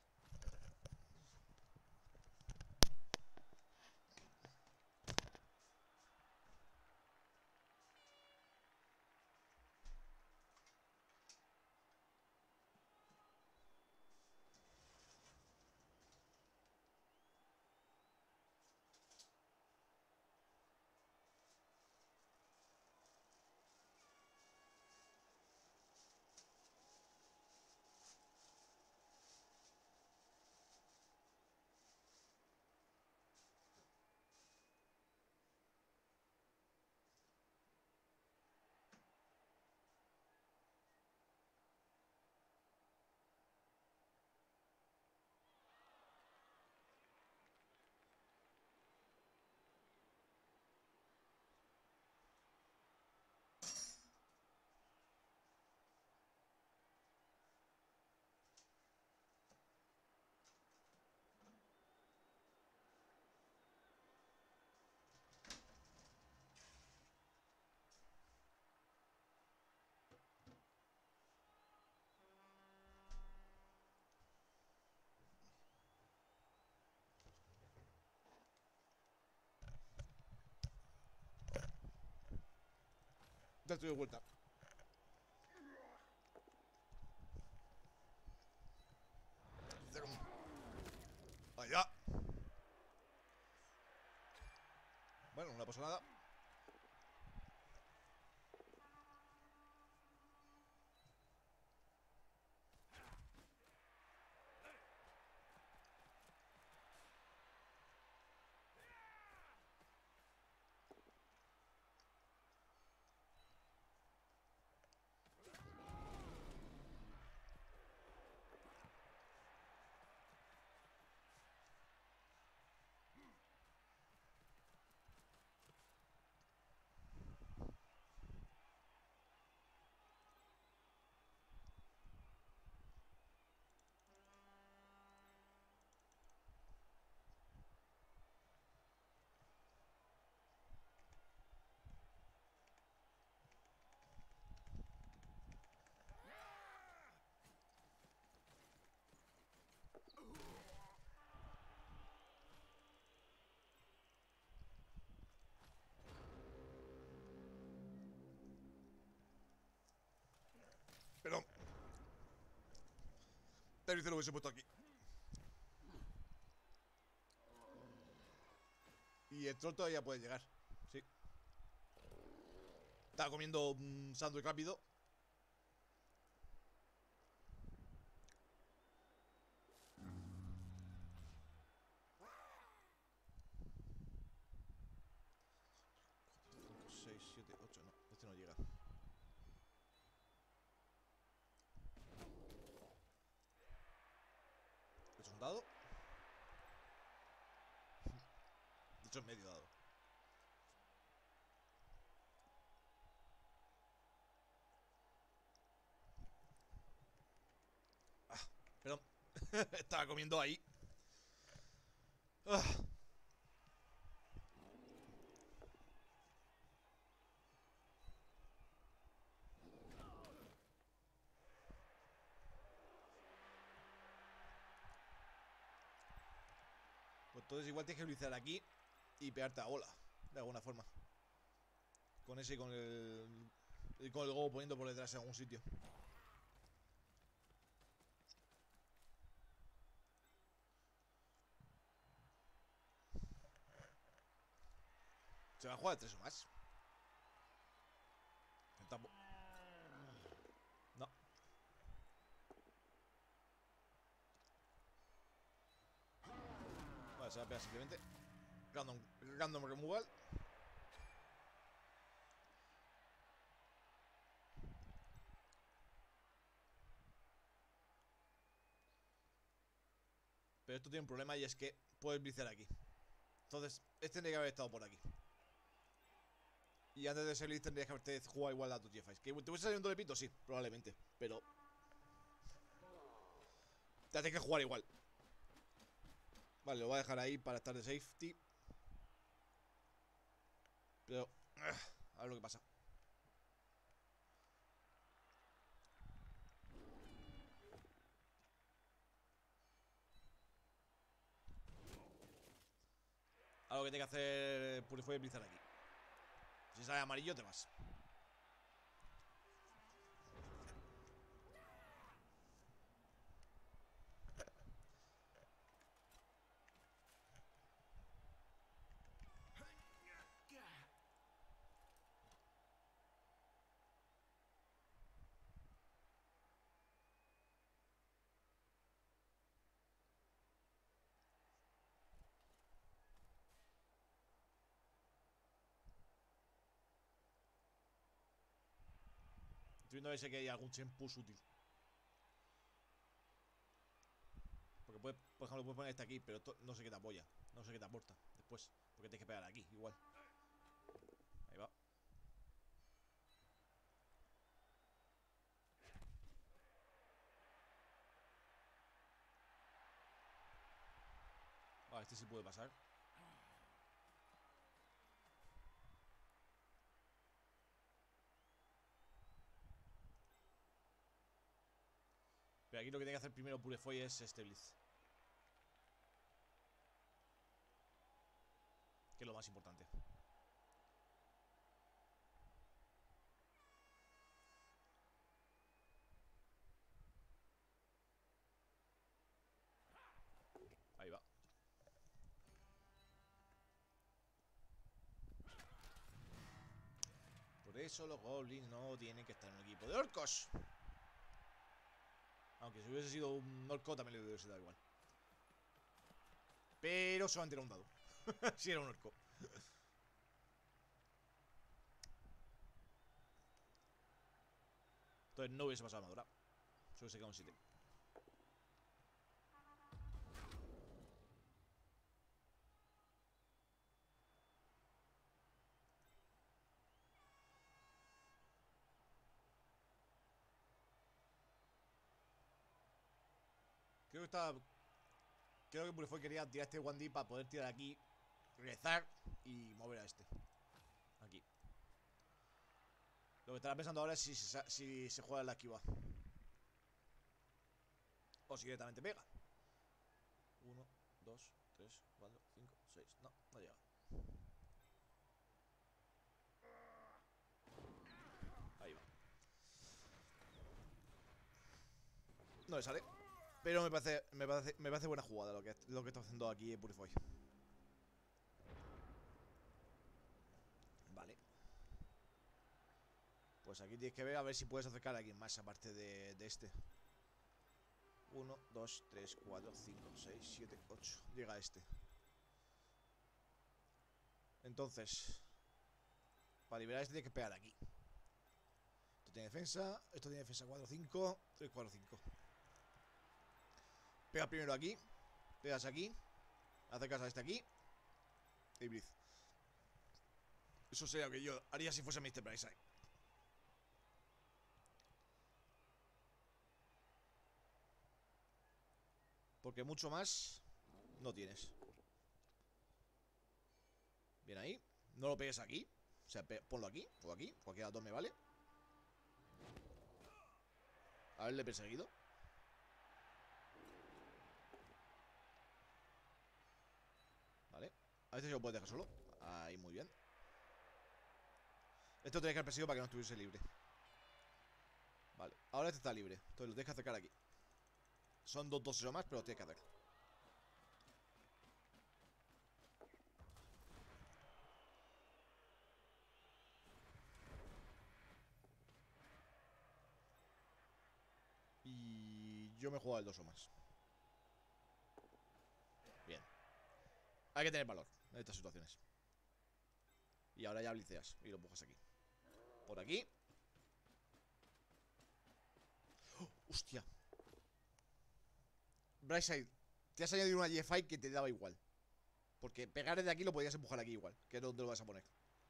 Ya estoy de vuelta. Allá. Bueno, no pasa nada. Pero. Te lo hubiese puesto aquí. Y el troll todavía puede llegar. Sí. Estaba comiendo un sándwich rápido. Cinco, 6, 7, 8. No, este no llega. ¿Esto es un dado? De hecho es medio dado. Estaba comiendo ahí. Ah. Pues entonces igual tienes que utilizar aquí y pegarte a bola, de alguna forma. Con ese y con el... Y con el go poniendo por detrás en algún sitio. Se va a jugar 3 o más. No. Vale, se va a pegar simplemente. Random removal. Pero esto tiene un problema y es que puedes blitzar aquí. Entonces, este tendría que haber estado por aquí. Y antes de ese blitz tendrías que haberte jugado igual a tu TFIs. ¿Que te hubiese salido un doble pito? Sí, probablemente. Pero te tienes que jugar igual. Vale, lo voy a dejar ahí para estar de safety. Pero... a ver lo que pasa. Algo que tiene que hacer Purify es blitzar aquí. Si sale amarillo te vas. Estoy viendo a ver si hay algún chain push útil. Porque puedes, por ejemplo, puedes poner este aquí, pero no sé qué te apoya. No sé qué te aporta después. Porque tienes que pegar aquí, igual. Ahí va. Vale, este sí puede pasar. Pero aquí lo que tiene que hacer primero Purify es este blitz. Que es lo más importante. Ahí va. Por eso los goblins no tienen que estar en un equipo de orcos. Aunque si hubiese sido un orco también le hubiese dado igual. Pero solamente era un dado. Si era un orco. Entonces no hubiese pasado armadura. Solo se queda un 7. Creo que estaba... Creo que Purify quería tirar este 1D para poder tirar aquí, rezar y mover a este. Aquí. Lo que estaba pensando ahora es si se juega en la esquiva. O si directamente pega. 1, 2, 3, 4, 5, 6. No, no llega. Ahí va. No le sale. Pero me parece buena jugada lo que está haciendo aquí Purify. Vale. Pues aquí tienes que ver a ver si puedes acercar a alguien más aparte de este. 1, 2, 3, 4, 5, 6, 7, 8. Llega este. Entonces, para liberar este tienes que pegar aquí. Esto tiene defensa 4, 5, 3, 4, 5. Pega primero aquí. Pegas aquí. Acercas a este aquí. Y blitz. Eso sería lo que yo haría si fuese Mr. Brightside. Porque mucho más no tienes. Bien ahí. No lo pegues aquí. O sea, ponlo aquí o aquí. Cualquiera de dos me vale. Haberle perseguido. Vale. A este se lo puedes dejar solo. Ahí, muy bien. Esto tenéis que haber perseguido para que no estuviese libre. Vale, ahora este está libre. Entonces lo tienes que acercar aquí. Son dos doses o más, pero lo tienes que hacer. Y yo me he jugado el 2 o más. Bien. Hay que tener valor en estas situaciones. Y ahora ya bliceas y lo empujas aquí. Por aquí. ¡Oh! ¡Hostia! Brightside, te has añadido una GFI que te daba igual. Porque pegar desde aquí lo podías empujar aquí igual. Que es donde lo vas a poner.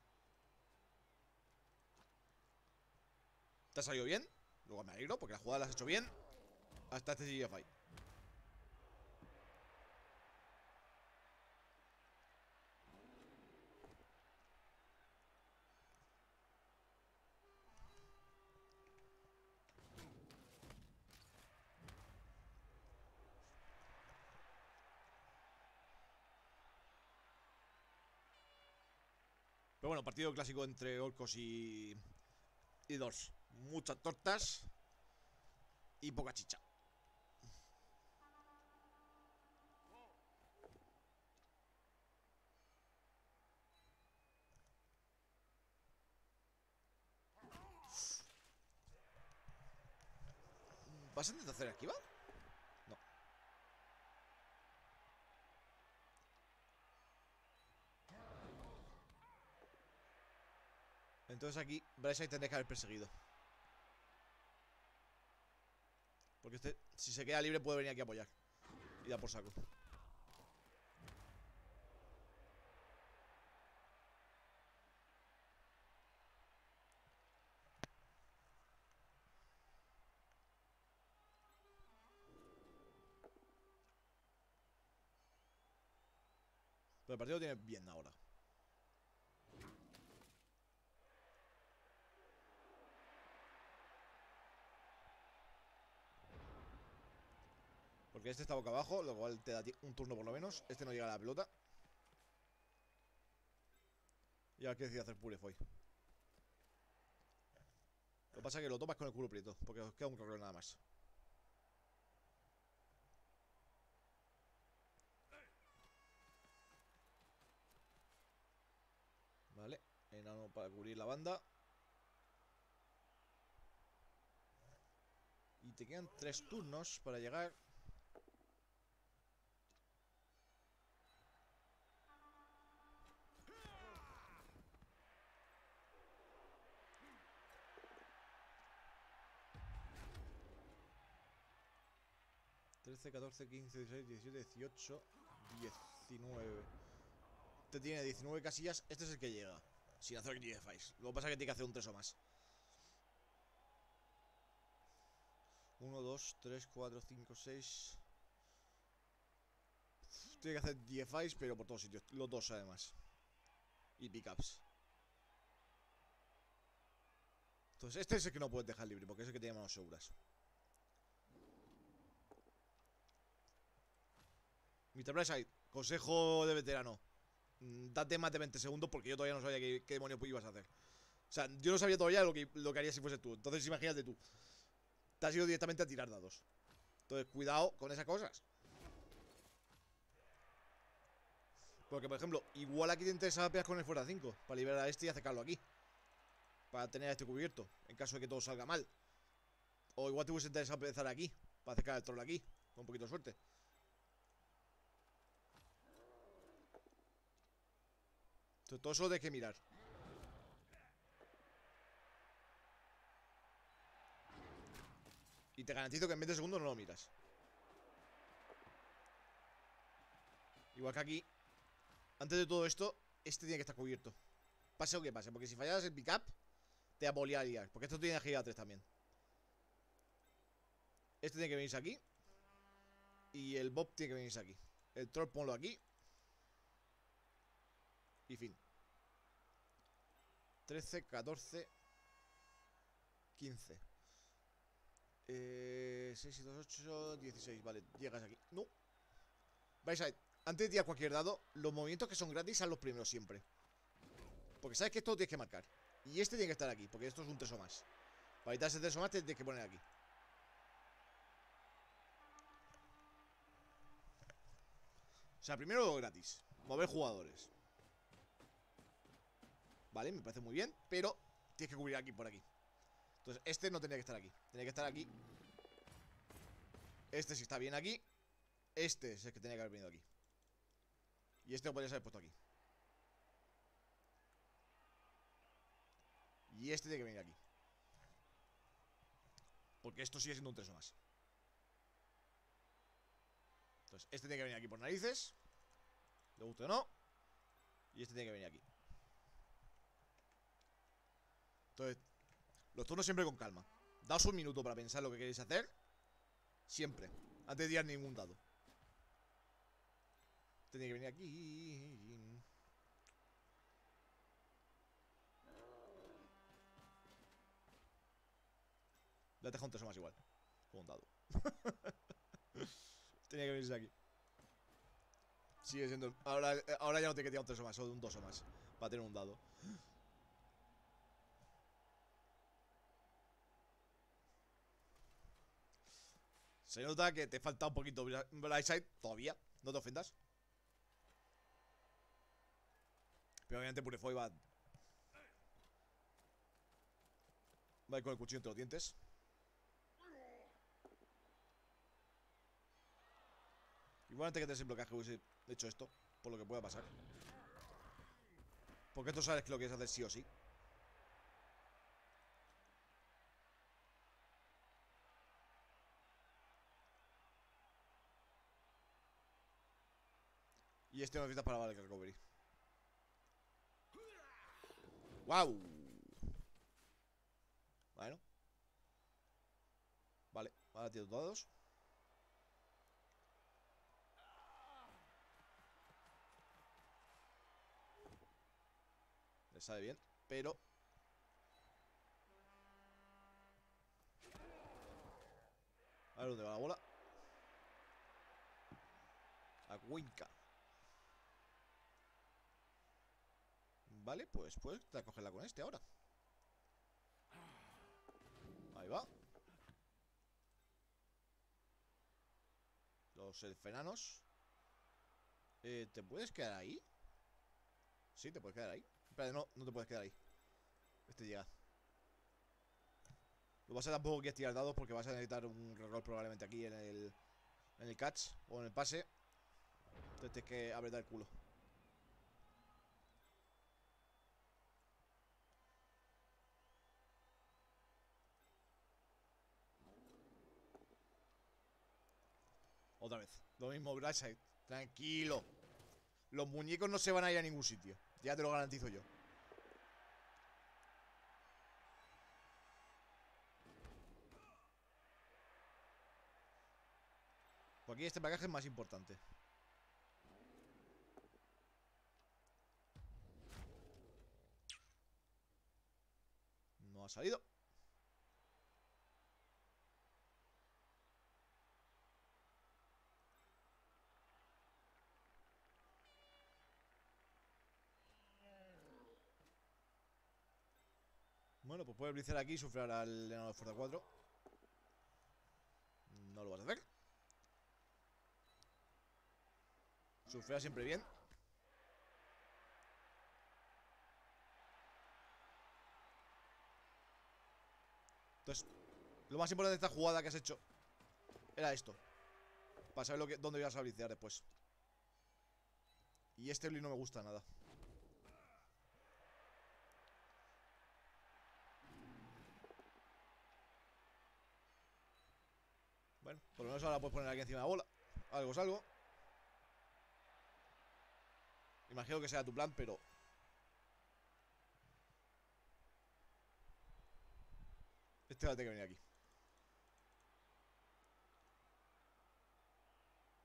¿Te ha salido bien? Luego me alegro porque la jugada la has hecho bien. Hasta este GFI. Pero bueno, partido clásico entre orcos y dos. Muchas tortas y poca chicha. ¿Vas a intentar hacer esquiva? No. Entonces aquí Brightside tendría que haber perseguido. Porque este, si se queda libre, puede venir aquí a apoyar. Y da por saco. Pero el partido tiene bien ahora. Porque este está boca abajo, lo cual te da un turno por lo menos. Este no llega a la pelota. Y ahora que decide hacer Purefoy. Lo que pasa es que lo tomas con el culo prieto, porque os queda un correo nada más. Vale, enano para cubrir la banda. Y te quedan 3 turnos para llegar. ...13, 14, 15, 16, 17, 18, 19... Te tiene 19 casillas. Este es el que llega, sin hacer GFIs. Lo que pasa es que tiene que hacer un 3 o más. 1, 2, 3, 4, 5, 6... Tiene que hacer GFIs, pero por todos sitios. Los dos además. Y pickups. Entonces este es el que no puedes dejar libre, porque es el que tiene manos seguras. Mr. Brightside, consejo de veterano. Date más de 20 segundos porque yo todavía no sabía qué demonios ibas a hacer. O sea, yo no sabía todavía lo que haría si fuese tú. Entonces imagínate tú. Te has ido directamente a tirar dados. Entonces cuidado con esas cosas. Porque, por ejemplo, igual aquí te interesa pegar con el fuerza 5 para liberar a este y acercarlo aquí. Para tener a este cubierto, en caso de que todo salga mal. O igual te hubiese interesado empezar aquí, para acercar al troll aquí, con un poquito de suerte. Entonces todo eso lo tienes que mirar. Y te garantizo que en 20 segundos no lo miras. Igual que aquí. Antes de todo esto, este tiene que estar cubierto. Pase lo que pase, porque si fallaras el pickup, te va a volver a liar. Porque esto tiene giga 3 también. Este tiene que venirse aquí. Y el Bob tiene que venirse aquí. El troll ponlo aquí. Y fin. 13, 14, 15. 6 y 2, 8, 16. Vale, llegas aquí. No. Vais a ver, antes de tirar cualquier dado, los movimientos que son gratis son los primeros siempre. Porque sabes que esto lo tienes que marcar. Y este tiene que estar aquí, porque esto es un 3 o más. Para evitar ese 3 o más, te tienes que poner aquí. O sea, primero lo gratis. Mover jugadores. Vale, me parece muy bien. Pero tienes que cubrir aquí, por aquí. Entonces, este no tenía que estar aquí. Tenía que estar aquí. Este sí está bien aquí. Este es el que tenía que haber venido aquí. Y este lo podrías haber puesto aquí. Y este tiene que venir aquí. Porque esto sigue siendo un 3 o más. Entonces, este tiene que venir aquí por narices. Le guste o no. Y este tiene que venir aquí. Entonces, los turnos siempre con calma. Daos un minuto para pensar lo que queréis hacer. Siempre. Antes de tirar ningún dado. Este tiene que venir aquí. Le dejo un 3 o más igual. Con un dado. Tenía que venirse aquí. Sigue siendo. Ahora ya no tiene que tirar un 3 o más, solo un 2 o más. Para tener un dado. Se nota que te falta un poquito Brightside todavía. No te ofendas. Pero obviamente Purefoy va. Va a ir con el cuchillo entre los dientes. Igualmente que te el bloqueaje hubiese hecho esto. Por lo que pueda pasar. Porque esto sabes que lo quieres hacer sí o sí. Y este no necesitas para el recovery. ¡Wow! Bueno. Vale, ahora tiro todos. Le sale bien, pero a ver dónde va la bola. A Cuenca. Vale, pues puedes cogerla con este ahora. Ahí va. Los elfenanos. ¿Te puedes quedar ahí? Sí, te puedes quedar ahí. Espera, no te puedes quedar ahí. Este llega. Lo vas a tampoco quieres tirar dados porque vas a necesitar un reroll probablemente aquí en el catch o en el pase. Entonces tienes que apretar el culo. Otra vez. Lo mismo, Brightside. Tranquilo. Los muñecos no se van a ir a ningún sitio. Ya te lo garantizo yo. Pues aquí este bagaje es más importante. No ha salido. Bueno, pues puedes brizar aquí y sufrir al enano de fuerza 4. No lo vas a hacer. Sufrirá siempre bien. Entonces, lo más importante de esta jugada que has hecho era esto. Para saber dónde ibas a bricear después. Y este Blitz no me gusta nada. Bueno, por lo menos ahora puedes poner aquí encima de la bola. Algo es algo. Imagino que sea tu plan, pero este va a tener que venir aquí.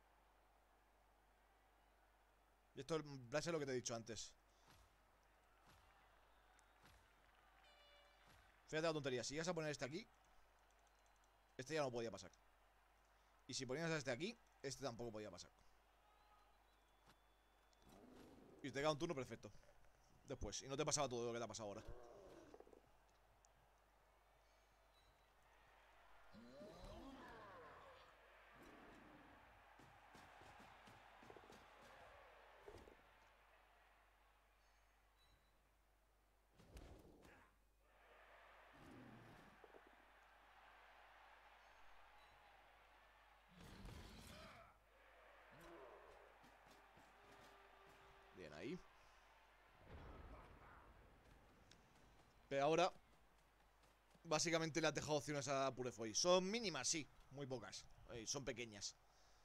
Y esto en base a lo que te he dicho antes. Fíjate la tontería. Si ibas a poner este aquí, este ya no podía pasar. Y si ponías a este aquí, este tampoco podía pasar. Y te queda un turno perfecto después. Y no te pasaba todo lo que te ha pasado ahora. Bien, ahí. Pero ahora básicamente le has dejado opciones a Purefoy. Son mínimas, sí, muy pocas. Son pequeñas.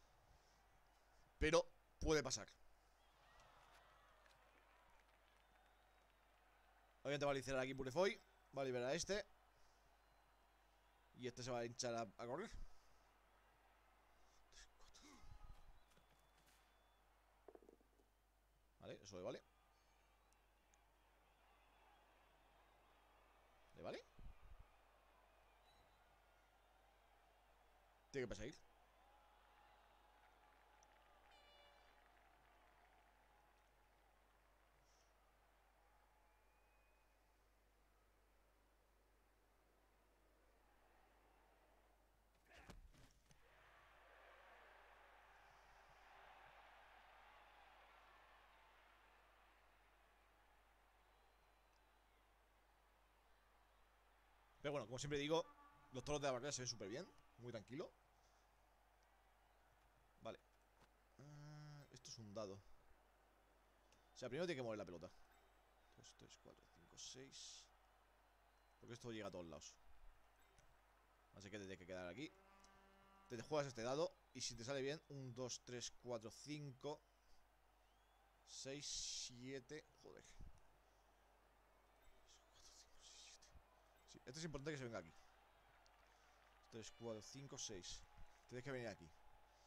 Pero puede pasar. Obviamente va a licerar aquí Purefoy. Va a liberar a este. Y este se va a hinchar a correr. Vale, eso le vale. ¿Le vale? Tiene que perseguir. Pero bueno, como siempre digo, los toros de la barrera se ven súper bien. Muy tranquilo. Vale. Esto es un dado. O sea, primero tiene que mover la pelota. 2, 3, 4, 5, 6. Porque esto llega a todos lados. Así que te tiene que quedar aquí. Te juegas este dado. Y si te sale bien, 1, 2, 3, 4, 5, 6, 7. Joder. 4, 5, 6, 7. Sí, este es importante que se venga aquí. 3, 4, 5, 6. Tienes que venir aquí.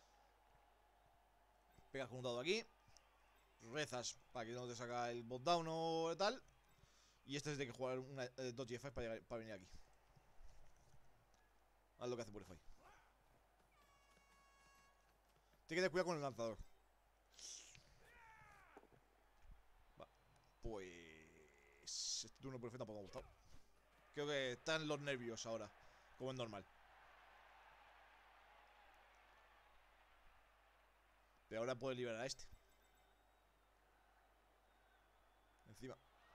Pegas con un dado aquí. Rezas para que no te saca el bot down o tal. Y este es de que jugar una dodge F para venir aquí. Haz lo que hace Purify. Tienes que tener cuidado con el lanzador. Va. Pues este turno Purify tampoco me ha gustado. Creo que están los nervios ahora, como es normal. Pero ahora puede liberar a este. Encima.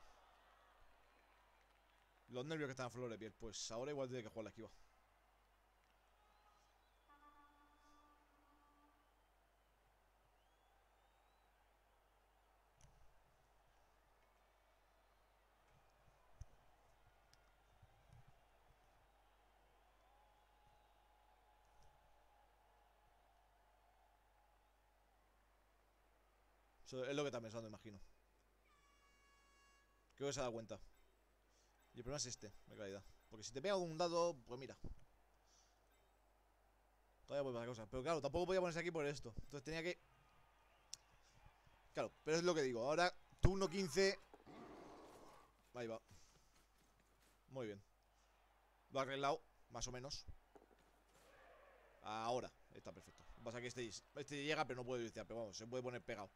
Los nervios que están a flor de piel. Pues ahora igual tiene que jugar la esquiva. Eso es lo que está pensando, imagino. Creo que se ha dado cuenta. Y el problema es este, de calidad. Porque si te pega un dado, pues mira. Todavía puede pasar cosas. Pero claro, tampoco podía ponerse aquí por esto. Entonces tenía que... Claro, pero es lo que digo. Ahora, turno 15. Ahí va. Muy bien. Lo ha arreglado, más o menos. Ahora, está perfecto. Lo que pasa es que este llega, pero no puede iniciar. Pero vamos, se puede poner pegado.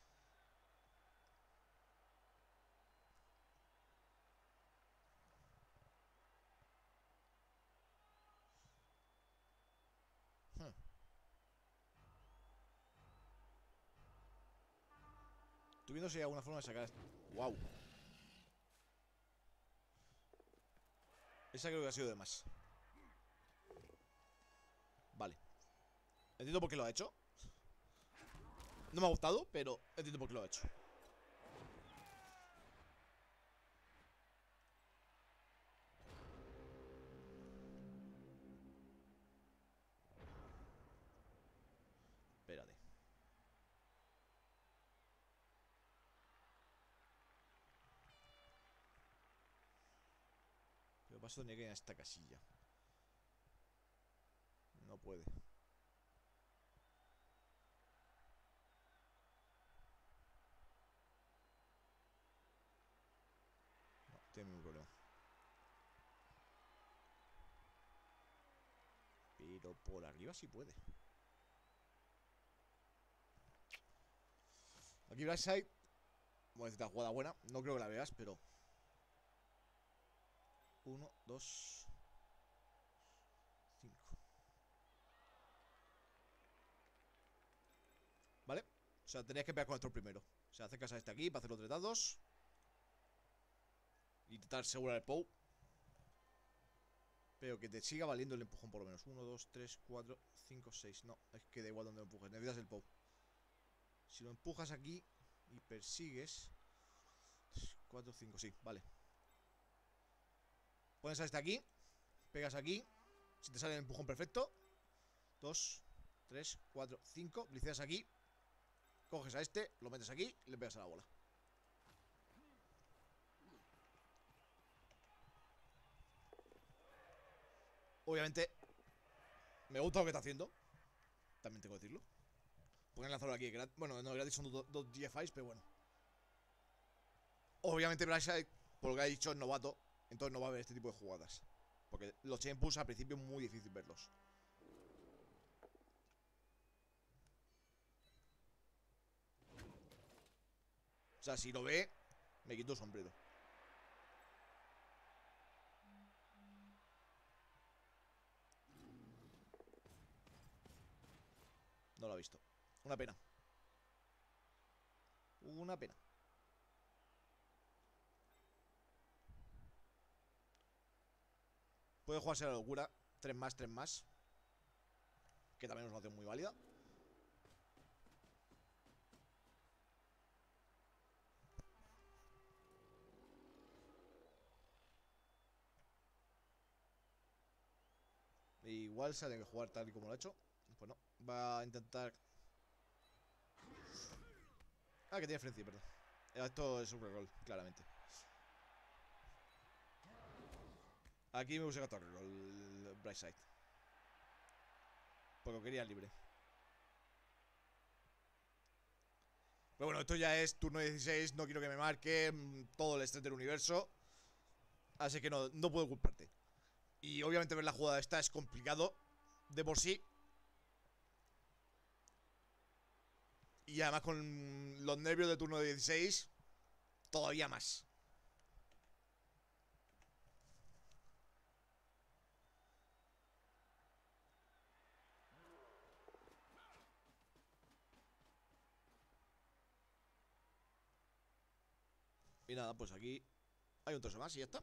Estoy viendo si hay alguna forma de sacar esto. ¡Wow! Esa creo que ha sido de más. Vale. Entiendo por qué lo ha hecho. No me ha gustado, pero entiendo por qué lo ha hecho. Espérate. Pero paso tendría que ir a esta casilla. No puede. Tiene ningún problema. Pero por arriba sí puede. Aquí Brightside. Bueno, esta jugada buena. No creo que la veas, pero 1, 2, 5. ¿Vale? O sea, tenías que pegar con esto primero. O sea, acercas a este aquí para hacer los 3 dados. Intentar asegurar el POW. Pero que te siga valiendo el empujón por lo menos. 1, 2, 3, 4, 5, 6. No, es que da igual donde lo empujes. Necesitas el POW. Si lo empujas aquí y persigues 4, 5, sí, vale. Pones a este aquí. Pegas aquí. Si te sale el empujón perfecto. 2, 3, 4, 5. Bliceas aquí. Coges a este, lo metes aquí y le pegas a la bola. Obviamente me gusta lo que está haciendo. También tengo que decirlo. Porque han lanzado aquí gratis. Bueno, no, gratis son dos GFIs, pero bueno. Obviamente Brightside, por lo que ha dicho, es novato. Entonces no va a haber este tipo de jugadas. Porque los chain pulls al principio es muy difícil verlos. O sea, si lo ve, me quito el sombrero. No lo ha visto. Una pena. Una pena. Puede jugarse la locura. 3 más, 3 más. Que también es una opción muy válida. Igual se tiene que jugar tal y como lo ha hecho. Pues no. Va a intentar. Ah, que tiene frenzy, perdón. Esto es un reroll, claramente. Aquí me hubiese gastado reroll Brightside. Porque lo quería libre. Pero bueno, esto ya es turno 16. No quiero que me marque todo el estrés del universo. Así que no puedo culparte. Y obviamente ver la jugada esta es complicado de por sí. Y además con los nervios de turno 16, todavía más. Y nada, pues aquí hay un trozo más y ya está.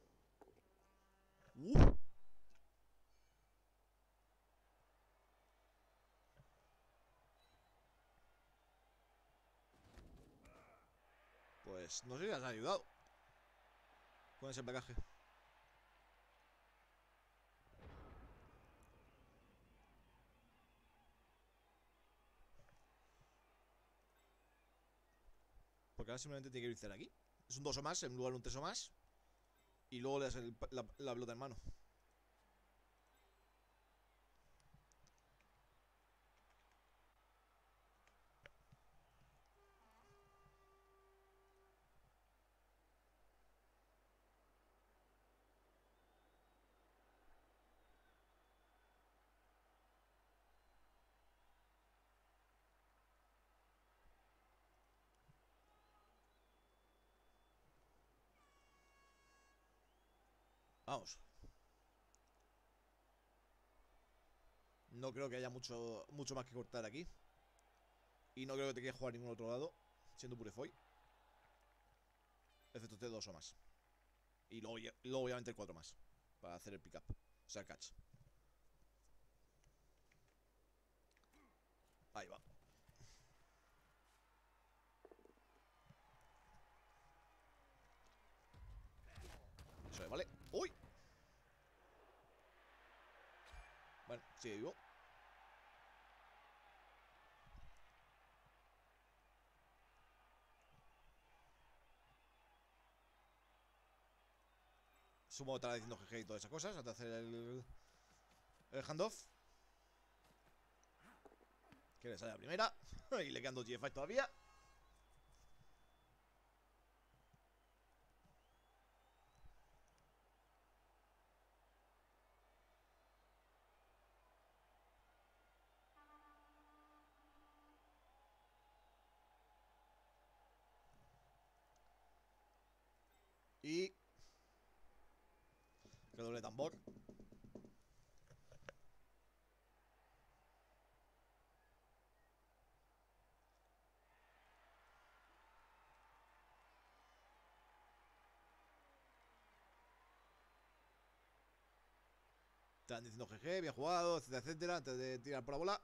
Pues no sé si has ayudado con ese placaje. Porque ahora simplemente tiene que irse aquí. Es un 2 o más en lugar de un 3 o más. Y luego le das la pelota en mano. Vamos. No creo que haya mucho más que cortar aquí. Y no creo que te quieras jugar a ningún otro lado, siendo Purefoy. Excepto este 2 o más. Y luego obviamente el 4 más. Para hacer el pick-up. O sea, el catch. Ahí va. Eso es, ¿vale? ¡Uy! Bueno, sigue vivo. Sumo estará diciendo GG y todas esas cosas antes de hacer el handoff. Que le sale la primera. Y le quedan 2 GFIs todavía. Y... que doble tambor. Están diciendo GG, bien jugado, etcétera, etcétera, antes de tirar por la bola.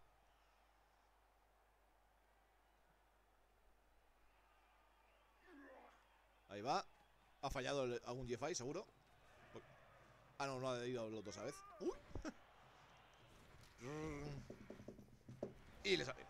Ahí va. Ha fallado algún GFI, seguro. Ah, no, no ha ido los dos a la vez. ¡Uy! Y le sale.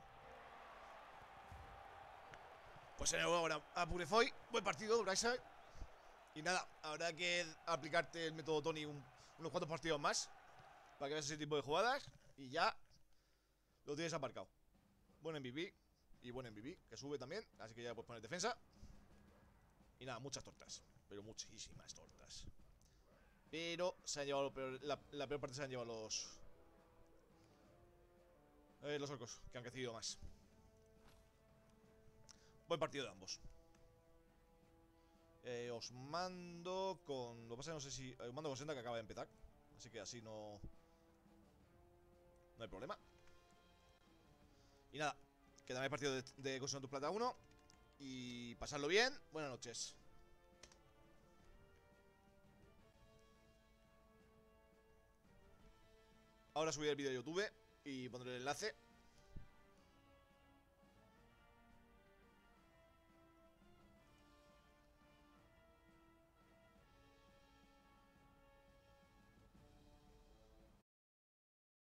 Pues enhorabuena a Purefoy. Buen partido, Brightside. Y nada, habrá que aplicarte el método Tony unos cuantos partidos más para que veas ese tipo de jugadas. Y ya lo tienes aparcado. Buen MVP. Y buen MVP, que sube también. Así que ya puedes poner defensa. Y nada, muchas tortas. Pero muchísimas tortas. Pero se han llevado lo peor, la peor parte se han llevado los orcos, que han crecido más. Buen partido de ambos. Os mando con... Lo que pasa es que no sé si... os mando con Senda, que acaba de empezar. Así que así no... no hay problema. Y nada, que también hay partido de Cosino tu Plata 1. Y pasarlo bien. Buenas noches. Ahora subiré el vídeo a YouTube y pondré el enlace